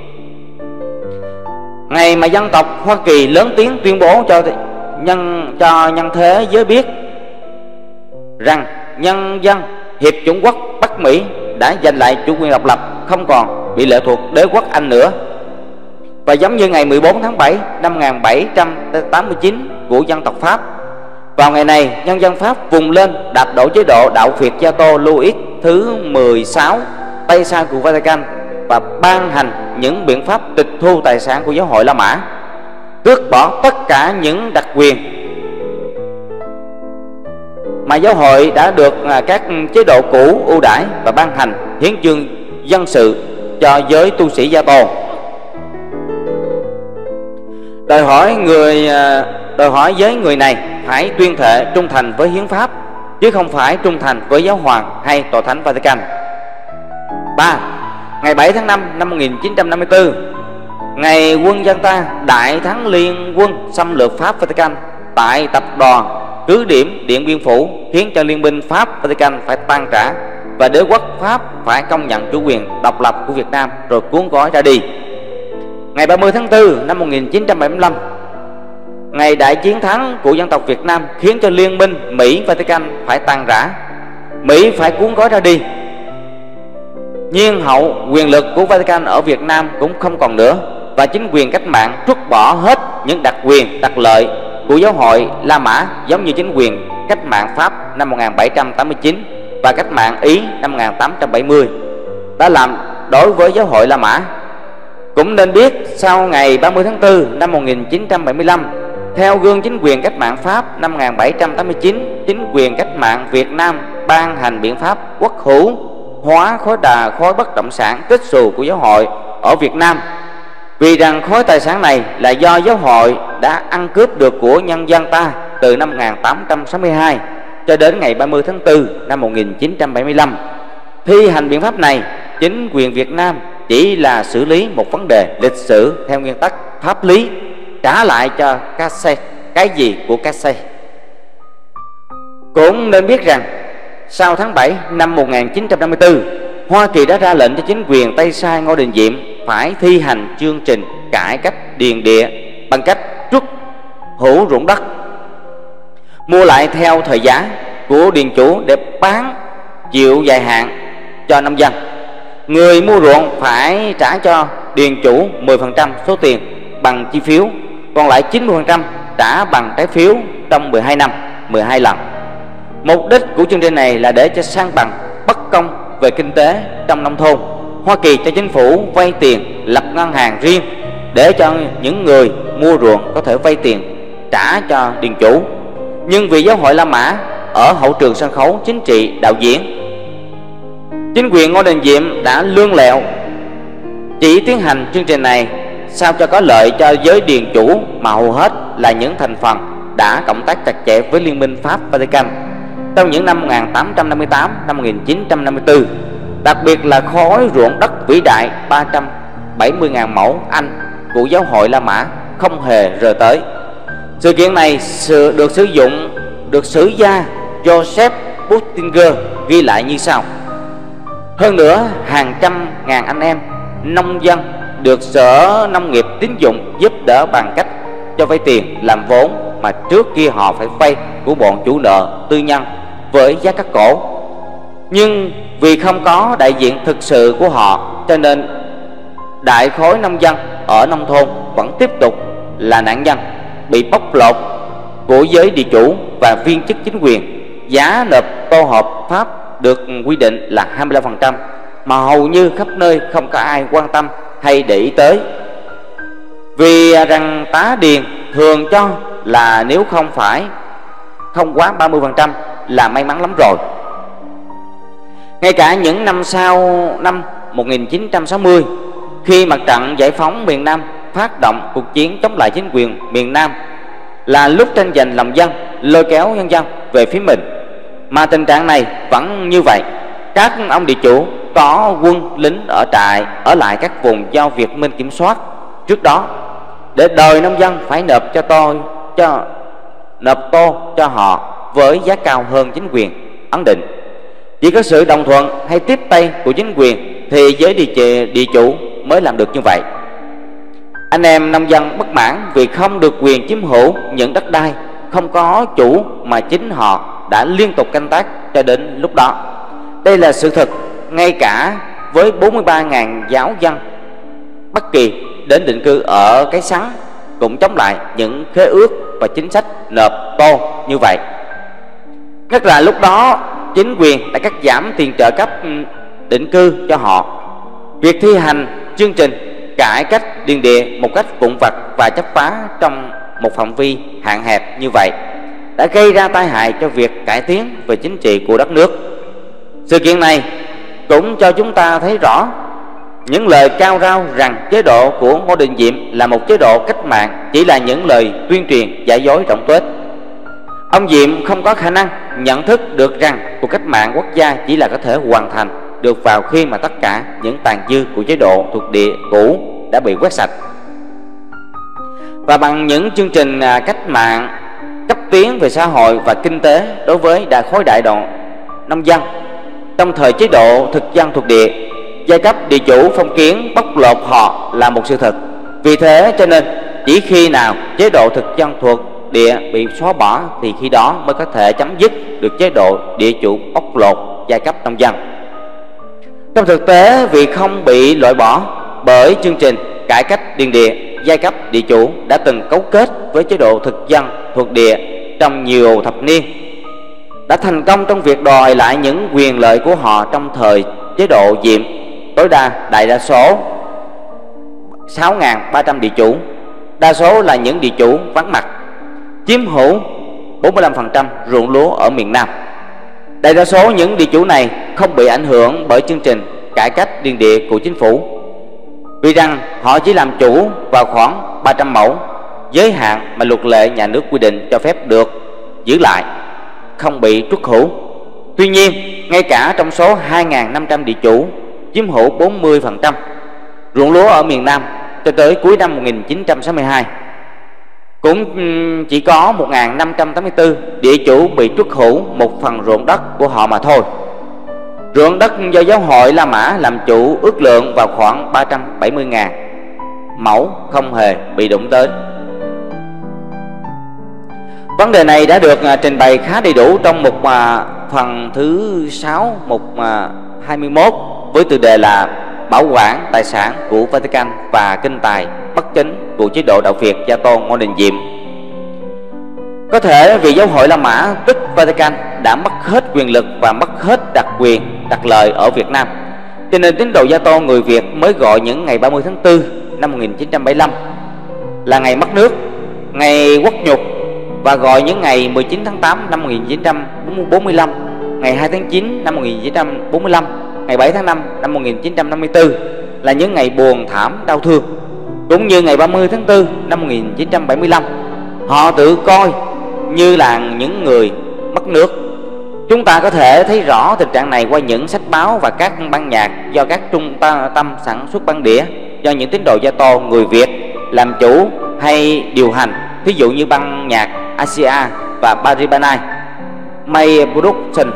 Ngày mà dân tộc Hoa Kỳ lớn tiếng tuyên bố cho nhân thế giới biết rằng nhân dân Hiệp chủng quốc Bắc Mỹ đã giành lại chủ quyền độc lập, không còn bị lệ thuộc đế quốc Anh nữa. Và giống như ngày 14 tháng 7 năm 1789 của dân tộc Pháp, Vào ngày này, nhân dân Pháp vùng lên đạp đổ chế độ đạo Việt Gia Tô Louis thứ 16 tay sai của Vatican và ban hành những biện pháp tịch thu tài sản của giáo hội La Mã, tước bỏ tất cả những đặc quyền mà giáo hội đã được các chế độ cũ ưu đãi, và ban hành hiến chương dân sự cho giới tu sĩ Gia Tô. Đòi hỏi với người này phải tuyên thệ trung thành với hiến pháp, chứ không phải trung thành với giáo hoàng hay tòa thánh Vatican. 3. Ngày 7 tháng 5 năm 1954, ngày quân dân ta đại thắng liên quân xâm lược Pháp Vatican tại tập đoàn cứ điểm Điện Biên Phủ, khiến cho liên minh Pháp Vatican phải tan rã và đế quốc Pháp phải công nhận chủ quyền độc lập của Việt Nam rồi cuốn gói ra đi. Ngày 30 tháng 4 năm 1975, ngày đại chiến thắng của dân tộc Việt Nam khiến cho liên minh Mỹ Vatican phải tan rã, Mỹ phải cuốn gói ra đi. Nhiên hậu quyền lực của Vatican ở Việt Nam cũng không còn nữa, và chính quyền cách mạng trút bỏ hết những đặc quyền đặc lợi của giáo hội La Mã, giống như chính quyền cách mạng Pháp năm 1789 và cách mạng Ý năm 1870 đã làm đối với giáo hội La Mã. Cũng nên biết sau ngày 30 tháng 4 năm 1975, theo gương chính quyền cách mạng Pháp năm 1789, chính quyền cách mạng Việt Nam ban hành biện pháp quốc hữu hóa khối bất động sản kết xù của giáo hội ở Việt Nam, vì rằng khối tài sản này là do giáo hội đã ăn cướp được của nhân dân ta từ năm 1862 cho đến ngày 30 tháng 4 năm 1975. Thi hành biện pháp này, chính quyền Việt Nam chỉ là xử lý một vấn đề lịch sử theo nguyên tắc pháp lý, trả lại cho Cassay cái gì của Cassay. Cũng nên biết rằng sau tháng 7 năm 1954, Hoa Kỳ đã ra lệnh cho chính quyền Tây Sai Ngô Đình Diệm phải thi hành chương trình cải cách điền địa bằng cách truất hữu ruộng đất, mua lại theo thời giá của điền chủ để bán chịu dài hạn cho nông dân. Người mua ruộng phải trả cho điền chủ 10% số tiền bằng chi phiếu, còn lại 90% trả bằng trái phiếu trong 12 năm, 12 lần. Mục đích của chương trình này là để cho san bằng bất công về kinh tế trong nông thôn. Hoa Kỳ cho chính phủ vay tiền lập ngân hàng riêng để cho những người mua ruộng có thể vay tiền trả cho điền chủ. Nhưng vì giáo hội La Mã ở hậu trường sân khấu, chính trị, đạo diễn, chính quyền Ngô Đình Diệm đã lươn lẹo chỉ tiến hành chương trình này sao cho có lợi cho giới điền chủ, mà hầu hết là những thành phần đã cộng tác chặt chẽ với liên minh Pháp Vatican trong những năm 1858 năm 1954, đặc biệt là khối ruộng đất vĩ đại 370.000 mẫu Anh của giáo hội La Mã không hề rời tới. Sự kiện này được sử gia Joseph Bustinger ghi lại như sau: hơn nữa, hàng trăm ngàn anh em nông dân được Sở Nông nghiệp tín dụng giúp đỡ bằng cách cho vay tiền làm vốn mà trước kia họ phải vay của bọn chủ nợ tư nhân với giá cắt cổ. Nhưng vì không có đại diện thực sự của họ, cho nên đại khối nông dân ở nông thôn vẫn tiếp tục là nạn nhân bị bóc lột của giới địa chủ và viên chức chính quyền. Giá nộp tô hộp Pháp được quy định là 25%, mà hầu như khắp nơi không có ai quan tâm hay để ý tới, vì rằng tá điền thường cho là nếu không quá 30% là may mắn lắm rồi. Ngay cả những năm sau năm 1960, khi mặt trận giải phóng miền Nam phát động cuộc chiến chống lại chính quyền miền Nam, là lúc tranh giành lòng dân, lôi kéo nhân dân về phía mình, mà tình trạng này vẫn như vậy. Các ông địa chủ có quân lính ở trại ở lại các vùng do Việt Minh kiểm soát trước đó, để đòi nông dân phải nộp tô cho họ với giá cao hơn chính quyền ấn định. Chỉ có sự đồng thuận hay tiếp tay của chính quyền thì giới địa chủ mới làm được như vậy. Anh em nông dân bất mãn vì không được quyền chiếm hữu những đất đai không có chủ mà chính họ đã liên tục canh tác cho đến lúc đó. Đây là sự thật ngay cả với 43.000 giáo dân Bắc Kỳ đến định cư ở cái Sắn cũng chống lại những khế ước và chính sách nộp tô như vậy. Nhất là lúc đó chính quyền đã cắt giảm tiền trợ cấp định cư cho họ. Việc thi hành chương trình cải cách điền địa một cách vụn vặt và chấp phá trong một phạm vi hạn hẹp như vậy đã gây ra tai hại cho việc cải tiến về chính trị của đất nước. Sự kiện này cũng cho chúng ta thấy rõ những lời cao rao rằng chế độ của Ngô Đình Diệm là một chế độ cách mạng chỉ là những lời tuyên truyền giả dối rộng tuếch. Ông Diệm không có khả năng nhận thức được rằng cuộc cách mạng quốc gia chỉ là có thể hoàn thành được vào khi mà tất cả những tàn dư của chế độ thuộc địa cũ đã bị quét sạch. Và bằng những chương trình cách mạng cấp tiến về xã hội và kinh tế đối với khối đại đoàn nông dân trong thời chế độ thực dân thuộc địa, giai cấp địa chủ phong kiến bóc lột họ là một sự thật. Vì thế cho nên chỉ khi nào chế độ thực dân thuộc địa bị xóa bỏ thì khi đó mới có thể chấm dứt được chế độ địa chủ bóc lột giai cấp nông dân. Trong thực tế, vì không bị loại bỏ bởi chương trình cải cách điền địa, giai cấp địa chủ đã từng cấu kết với chế độ thực dân thuộc địa trong nhiều thập niên, đã thành công trong việc đòi lại những quyền lợi của họ trong thời chế độ Diệm. Tối đa đại đa số 6.300 địa chủ, đa số là những địa chủ vắng mặt, chiếm hữu 45% ruộng lúa ở miền Nam. Đại đa số những địa chủ này không bị ảnh hưởng bởi chương trình cải cách điền địa của chính phủ, vì rằng họ chỉ làm chủ vào khoảng 300 mẫu, giới hạn mà luật lệ nhà nước quy định cho phép được giữ lại, không bị truất hữu. Tuy nhiên, ngay cả trong số 2.500 địa chủ chiếm hữu 40% ruộng lúa ở miền Nam cho tới cuối năm 1962, cũng chỉ có 1.584 địa chủ bị truất hữu một phần ruộng đất của họ mà thôi. Ruộng đất do giáo hội La Mã làm chủ ước lượng vào khoảng 370.000 mẫu không hề bị đụng tới. Vấn đề này đã được trình bày khá đầy đủ trong một phần thứ 6 mục 21 với tựa đề là Bảo quản tài sản của Vatican và kinh tài bất chính của chế độ đạo Việt Gia Tôn Ngô Đình Diệm. Có thể vì giáo hội La Mã tức Vatican đã mất hết quyền lực và mất hết đặc quyền đặc lợi ở Việt Nam, cho nên tín đồ Gia Tôn người Việt mới gọi những ngày 30 tháng 4 năm 1975 là ngày mất nước, ngày quốc nhục, và gọi những ngày 19 tháng 8 năm 1945, ngày 2 tháng 9 năm 1945, ngày 7 tháng 5 năm 1954 là những ngày buồn thảm đau thương. Cũng như ngày 30 tháng 4 năm 1975, họ tự coi như là những người mất nước. Chúng ta có thể thấy rõ tình trạng này qua những sách báo và các ban nhạc do các trung tâm sản xuất băng đĩa do những tín đồ Gia Tô người Việt làm chủ hay điều hành, ví dụ như ban nhạc Asia và Baribanai, May Production,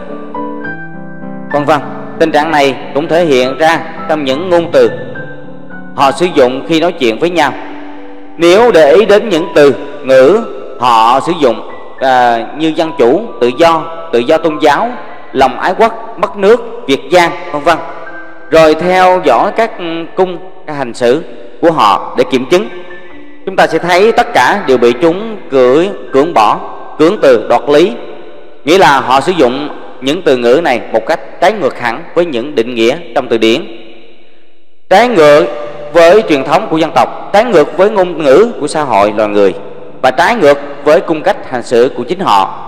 vân vân. Tình trạng này cũng thể hiện ra trong những ngôn từ họ sử dụng khi nói chuyện với nhau. Nếu để ý đến những từ ngữ họ sử dụng như dân chủ, tự do tôn giáo, lòng ái quốc, mất nước, Việt Giang, vân vân, rồi theo dõi các hành xử của họ để kiểm chứng, chúng ta sẽ thấy tất cả đều bị chúng cưỡng bỏ, cưỡng từ đoạt lý. Nghĩa là họ sử dụng những từ ngữ này một cách trái ngược hẳn với những định nghĩa trong từ điển, trái ngược với truyền thống của dân tộc, trái ngược với ngôn ngữ của xã hội loài người, và trái ngược với cung cách hành xử của chính họ,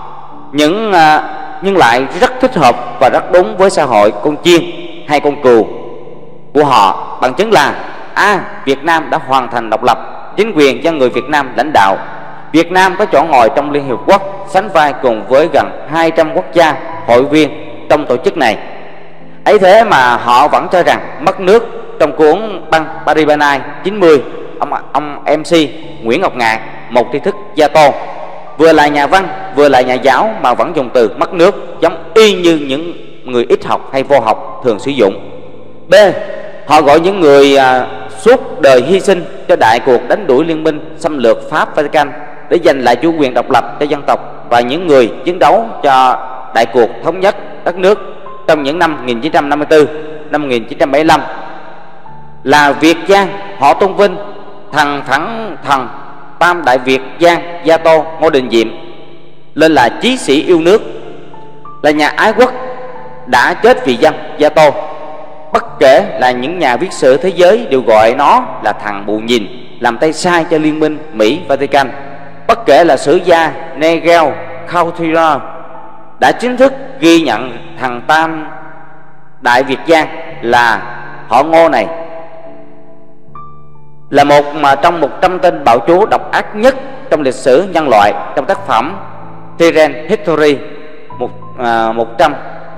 nhưng lại rất thích hợp và rất đúng với xã hội con chiên hay con cừu của họ. Bằng chứng là Việt Nam đã hoàn thành độc lập, chính quyền do người Việt Nam lãnh đạo. Việt Nam có chỗ ngồi trong Liên Hiệp Quốc, sánh vai cùng với gần 200 quốc gia hội viên trong tổ chức này. Ấy thế mà họ vẫn cho rằng mất nước. Trong cuốn băng Baribanai 90, ông MC Nguyễn Ngọc Ngạn, một tri thức Gia Tô, vừa là nhà văn vừa là nhà giáo mà vẫn dùng từ mất nước, giống y như những người ít học hay vô học thường sử dụng. B. Họ gọi những người suốt đời hy sinh cho đại cuộc đánh đuổi liên minh xâm lược Pháp Vatican để giành lại chủ quyền độc lập cho dân tộc, và những người chiến đấu cho đại cuộc thống nhất đất nước trong những năm 1954, năm 1975 là Việt Giang. Họ tôn vinh thần phẳng thần Tam Đại Việt Giang Gia Tô Ngô Đình Diệm lên là chí sĩ yêu nước, là nhà ái quốc, đã chết vì dân Gia Tô. Bất kể là những nhà viết sử thế giới đều gọi nó là thằng bù nhìn, làm tay sai cho liên minh Mỹ Vatican. Bất kể là sử gia Nigel Cauthier đã chính thức ghi nhận thằng Tam Đại Việt Giang là họ Ngô này là một trong 100 tên bạo chúa độc ác nhất trong lịch sử nhân loại, trong tác phẩm Tyrann History 100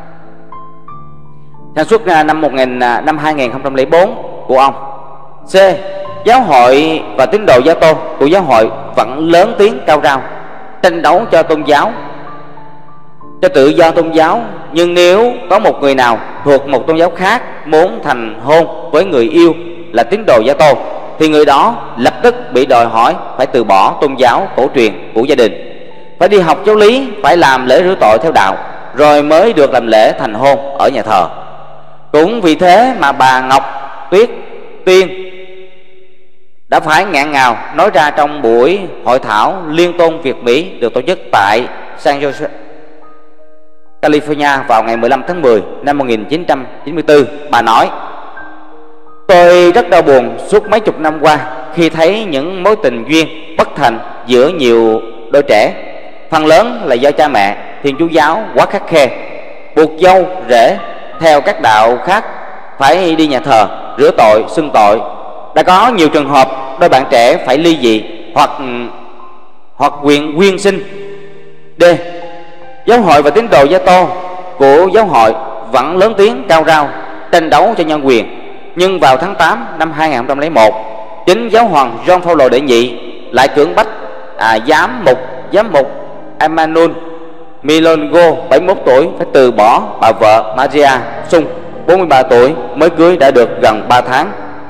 sản xuất năm 2004 của ông. C. Giáo hội và tín đồ Gia Tô của giáo hội vẫn lớn tiếng cao rao tranh đấu cho tôn giáo, cho tự do tôn giáo. Nhưng nếu có một người nào thuộc một tôn giáo khác muốn thành hôn với người yêu là tín đồ Gia Tô thì người đó lập tức bị đòi hỏi phải từ bỏ tôn giáo cổ truyền của gia đình, phải đi học giáo lý, phải làm lễ rửa tội theo đạo, rồi mới được làm lễ thành hôn ở nhà thờ. Cũng vì thế mà bà Ngọc Tuyết Tiên đã phải ngạn ngào nói ra trong buổi hội thảo liên tôn Việt Mỹ được tổ chức tại San Jose, California vào ngày 15 tháng 10 năm 1994. Bà nói: "Tôi rất đau buồn suốt mấy chục năm qua khi thấy những mối tình duyên bất thành giữa nhiều đôi trẻ. Phần lớn là do cha mẹ Thiên Chúa giáo quá khắt khe, buộc dâu rể theo các đạo khác phải đi nhà thờ rửa tội xưng tội. Đã có nhiều trường hợp đôi bạn trẻ phải ly dị hoặc quyên sinh." D. Giáo hội và tín đồ Gia Tô của giáo hội vẫn lớn tiếng cao rao tranh đấu cho nhân quyền. Nhưng vào tháng 8 năm 2001, chính giáo hoàng John Paul đệ nhị lại cưỡng bách giám mục Emmanuel Milongo 71 tuổi phải từ bỏ bà vợ Maria Sung 43 tuổi mới cưới đã được gần 3 tháng.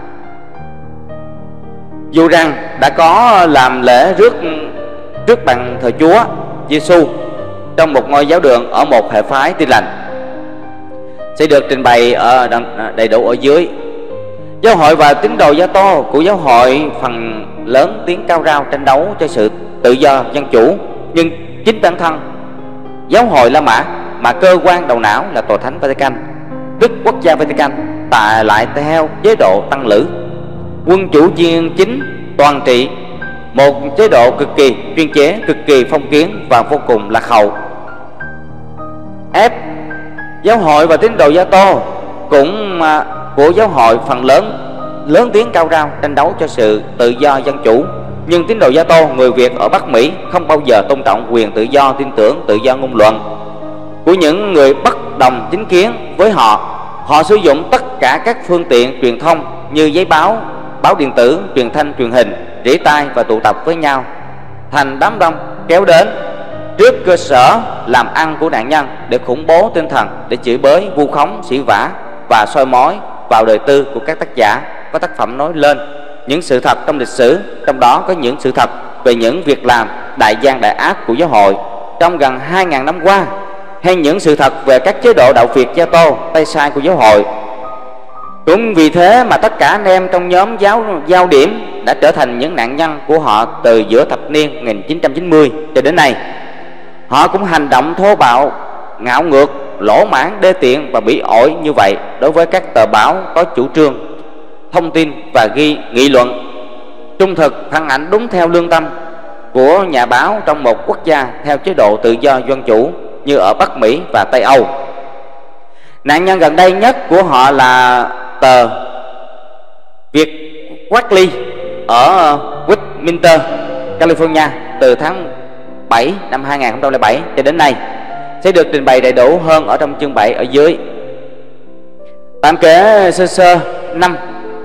Dù rằng đã có làm lễ trước bàn thờ Chúa Giêsu trong một ngôi giáo đường ở một hệ phái Tin Lành, sẽ được trình bày ở đầy đủ ở dưới. Giáo hội và tín đồ Gia Tô của giáo hội phần lớn tiếng cao rao tranh đấu cho sự tự do dân chủ, nhưng chính bản thân giáo hội La Mã mà cơ quan đầu não là Tòa Thánh Vatican, Đức Quốc gia Vatican, lại theo chế độ tăng lữ, quân chủ chuyên chính toàn trị, một chế độ cực kỳ chuyên chế, cực kỳ phong kiến và vô cùng lạc hậu. F. Giáo hội và tín đồ Gia Tô cũng của giáo hội phần lớn tiếng cao rao tranh đấu cho sự tự do dân chủ, nhưng tín đồ Gia Tô người Việt ở Bắc Mỹ không bao giờ tôn trọng quyền tự do tin tưởng, tự do ngôn luận của những người bất đồng chính kiến với họ. Họ sử dụng tất cả các phương tiện truyền thông như giấy báo, báo điện tử, truyền thanh, truyền hình, rỉ tai và tụ tập với nhau thành đám đông kéo đến trước cơ sở làm ăn của nạn nhân để khủng bố tinh thần, để chửi bới, vu khống, sỉ vả và soi mói vào đời tư của các tác giả có tác phẩm nói lên những sự thật trong lịch sử, trong đó có những sự thật về những việc làm đại gian đại ác của giáo hội trong gần 2.000 năm qua, hay những sự thật về các chế độ đạo Việt Gia Tô tay sai của giáo hội. Cũng vì thế mà tất cả anh em trong nhóm giao điểm đã trở thành những nạn nhân của họ từ giữa thập niên 1990 cho đến nay. Họ cũng hành động thô bạo, ngạo ngược, lỗ mãng, đê tiện và bỉ ổi như vậy đối với các tờ báo có chủ trương thông tin và nghị luận trung thực, phản ảnh đúng theo lương tâm của nhà báo trong một quốc gia theo chế độ tự do dân chủ như ở Bắc Mỹ và Tây Âu. Nạn nhân gần đây nhất của họ là tờ Việt Weekly ở Westminster, California từ tháng 7 năm 2007 cho đến nay, sẽ được trình bày đầy đủ hơn ở trong chương 7 ở dưới. Tạm kể sơ 5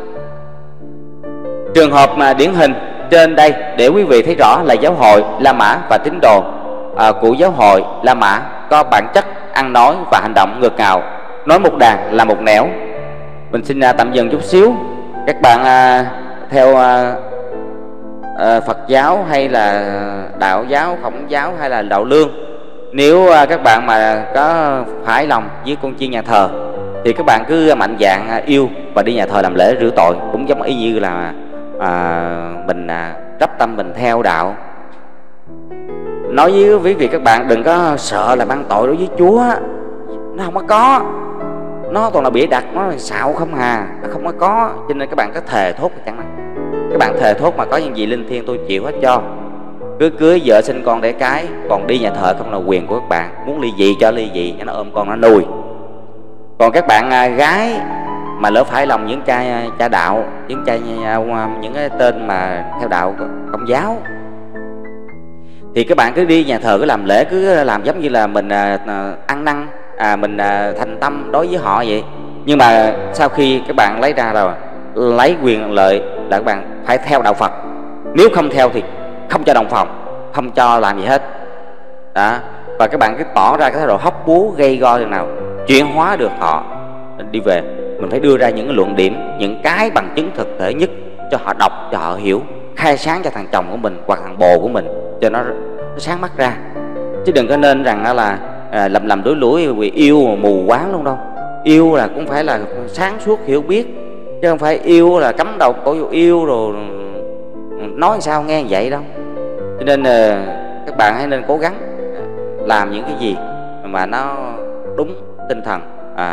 trường hợp mà điển hình trên đây để quý vị thấy rõ là giáo hội La Mã và tín đồ của giáo hội La Mã có bản chất ăn nói và hành động ngược ngạo, nói một đàn là một nẻo. Mình xin tạm dừng chút xíu. Các bạn theo Phật giáo hay là đạo giáo, Khổng giáo hay là đạo Lương, nếu các bạn mà có phải lòng với con chiên nhà thờ thì các bạn cứ mạnh dạn yêu và đi nhà thờ làm lễ rửa tội, cũng giống y như là mình trắp tâm mình theo đạo. Nói với quý vị các bạn đừng có sợ là mang tội đối với Chúa, nó không có, nó toàn là bịa đặt, nó là xạo không hà, nó không có. Cho nên các bạn có thề thốt chẳng hạn, các bạn thề thốt mà có những gì linh thiêng tôi chịu hết cho. Cứ cưới vợ sinh con đẻ cái, còn đi nhà thờ không là quyền của các bạn. Muốn ly dị cho ly dị, cho nó ôm con nó nuôi. Còn các bạn gái mà lỡ phải lòng những cha đạo, những cái tên mà theo đạo Công giáo, thì các bạn cứ đi nhà thờ, cứ làm lễ, cứ làm giống như là mình ăn năn, mình thành tâm đối với họ vậy. Nhưng mà sau khi các bạn lấy ra rồi, lấy quyền lợi là các bạn phải theo đạo Phật. Nếu không theo thì không cho đồng phòng, không cho làm gì hết đó. Và các bạn cứ tỏ ra cái thái độ hóc búa gây go chừng nào chuyển hóa được họ đi về, mình phải đưa ra những cái luận điểm, những cái bằng chứng thực thể nhất cho họ đọc, cho họ hiểu, khai sáng cho thằng chồng của mình hoặc thằng bồ của mình cho nó sáng mắt ra. Chứ đừng có nên rằng là lầm đuối lũi vì yêu mà mù quáng luôn đâu. Yêu là cũng phải là sáng suốt hiểu biết, chứ không phải yêu là cắm đầu cổ vô yêu rồi nói sao nghe vậy đâu. Cho nên các bạn hãy nên cố gắng làm những cái gì mà nó đúng tinh thần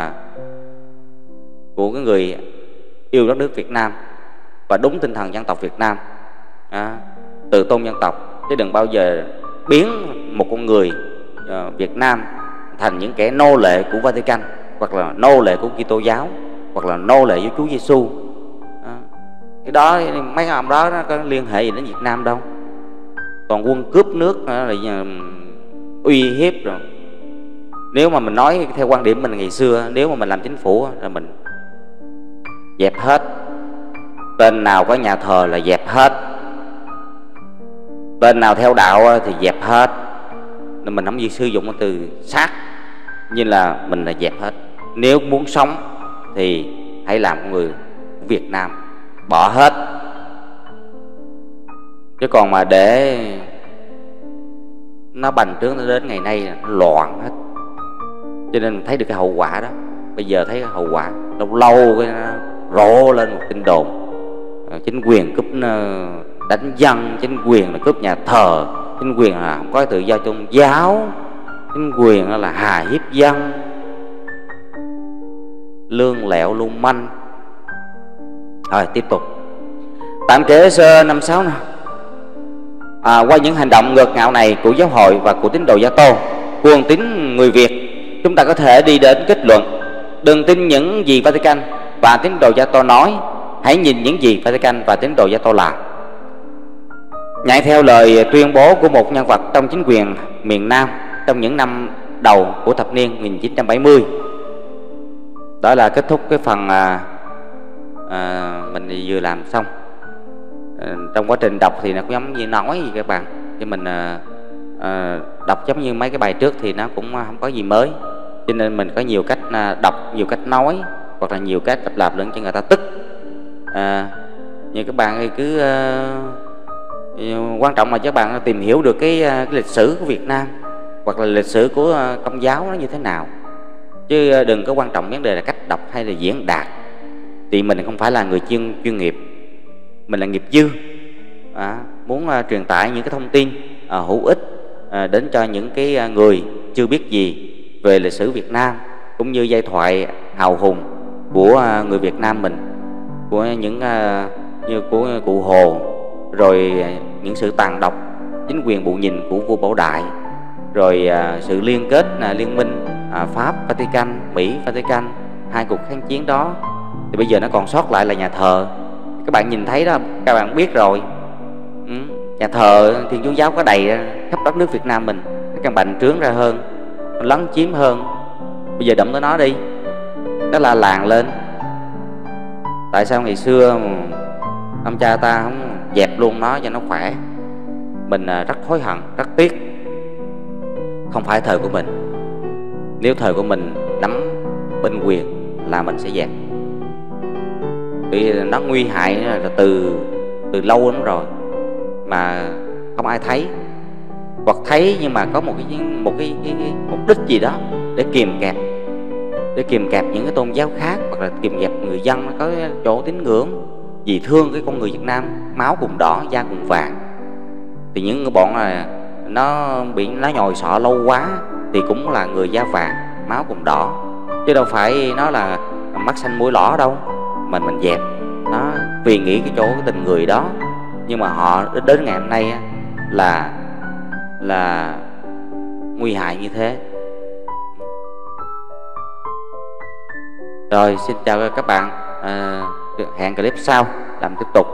của cái người yêu đất nước Việt Nam và đúng tinh thần dân tộc Việt Nam, tự tôn dân tộc. Chứ đừng bao giờ biến một con người Việt Nam thành những kẻ nô lệ của Vatican, hoặc là nô lệ của Kitô giáo, hoặc là nô lệ với Chúa Giêsu. Cái đó mấy ông đó nó có liên hệ gì đến Việt Nam đâu. Toàn quân cướp nước là uy hiếp rồi. Nếu mà mình nói theo quan điểm mình ngày xưa, nếu mà mình làm chính phủ là mình dẹp hết. Bên nào có nhà thờ là dẹp hết, bên nào theo đạo thì dẹp hết. Nên mình không sử dụng cái từ sát, như là mình là dẹp hết. Nếu muốn sống thì hãy làm con người Việt Nam, bỏ hết. Chứ còn mà để nó bành trướng đến ngày nay nó loạn hết. Cho nên mình thấy được cái hậu quả đó. Bây giờ thấy cái hậu quả lâu lâu cái nó rộ lên một tin đồn chính quyền cướp đánh dân, chính quyền là cướp nhà thờ, chính quyền là không có tự do tôn giáo, chính quyền là hà hiếp dân, lương lẹo lưu manh. Rồi tiếp tục. Tạm kể sơ 5-6 năm. Qua những hành động ngược ngạo này của giáo hội và của tín đồ Gia Tô, cuồng tín người Việt, chúng ta có thể đi đến kết luận: đừng tin những gì Vatican và tín đồ Gia Tô nói, hãy nhìn những gì Vatican và tín đồ Gia Tô làm. Nhạy theo lời tuyên bố của một nhân vật trong chính quyền miền Nam trong những năm đầu của thập niên 1970. Đó là kết thúc cái phần mình vừa làm xong. Trong quá trình đọc thì nó cũng giống như nói gì các bạn, chứ mình đọc giống như mấy cái bài trước thì nó cũng không có gì mới. Cho nên mình có nhiều cách đọc, nhiều cách nói, hoặc là nhiều cách lặp lên cho người ta tức. Như các bạn thì cứ quan trọng là các bạn tìm hiểu được cái lịch sử của Việt Nam, hoặc là lịch sử của Công giáo nó như thế nào. Chứ đừng có quan trọng vấn đề là cách đọc hay là diễn đạt. Thì mình không phải là người chuyên nghiệp, mình là nghiệp dư, muốn truyền tải những cái thông tin hữu ích đến cho những cái người chưa biết gì về lịch sử Việt Nam, cũng như giai thoại hào hùng của người Việt Nam mình, của những như của cụ Hồ, rồi những sự tàn độc chính quyền bù nhìn của vua Bảo Đại, rồi sự liên kết liên minh Pháp Vatican, Mỹ Vatican, hai cuộc kháng chiến đó. Thì bây giờ nó còn sót lại là nhà thờ. Các bạn nhìn thấy đó, các bạn biết rồi. Nhà thờ Thiên Chúa giáo có đầy khắp đất nước Việt Nam mình, nó càng bành trướng ra hơn, nó lấn chiếm hơn. Bây giờ động tới nó đi, nó la làng lên. Tại sao ngày xưa ông cha ta không dẹp luôn nó cho nó khỏe? Mình rất hối hận, rất tiếc. Không phải thời của mình. Nếu thời của mình nắm binh quyền là mình sẽ dẹp. Vì nó nguy hại là từ lâu lắm rồi mà không ai thấy, hoặc thấy nhưng mà có một cái mục đích gì đó để kìm kẹp những cái tôn giáo khác, hoặc là kìm kẹp người dân có chỗ tín ngưỡng vì thương cái con người Việt Nam máu cùng đỏ da cùng vàng. Thì những cái bọn là nó bị nó nhồi sọ lâu quá thì cũng là người da vàng máu cùng đỏ, chứ đâu phải nó là mắt xanh mũi lõ đâu. Mình dẹp nó vì nghĩ cái chỗ cái tình người đó. Nhưng mà họ đến ngày hôm nay á, là nguy hại như thế. Rồi, xin chào các bạn, hẹn clip sau làm tiếp tục.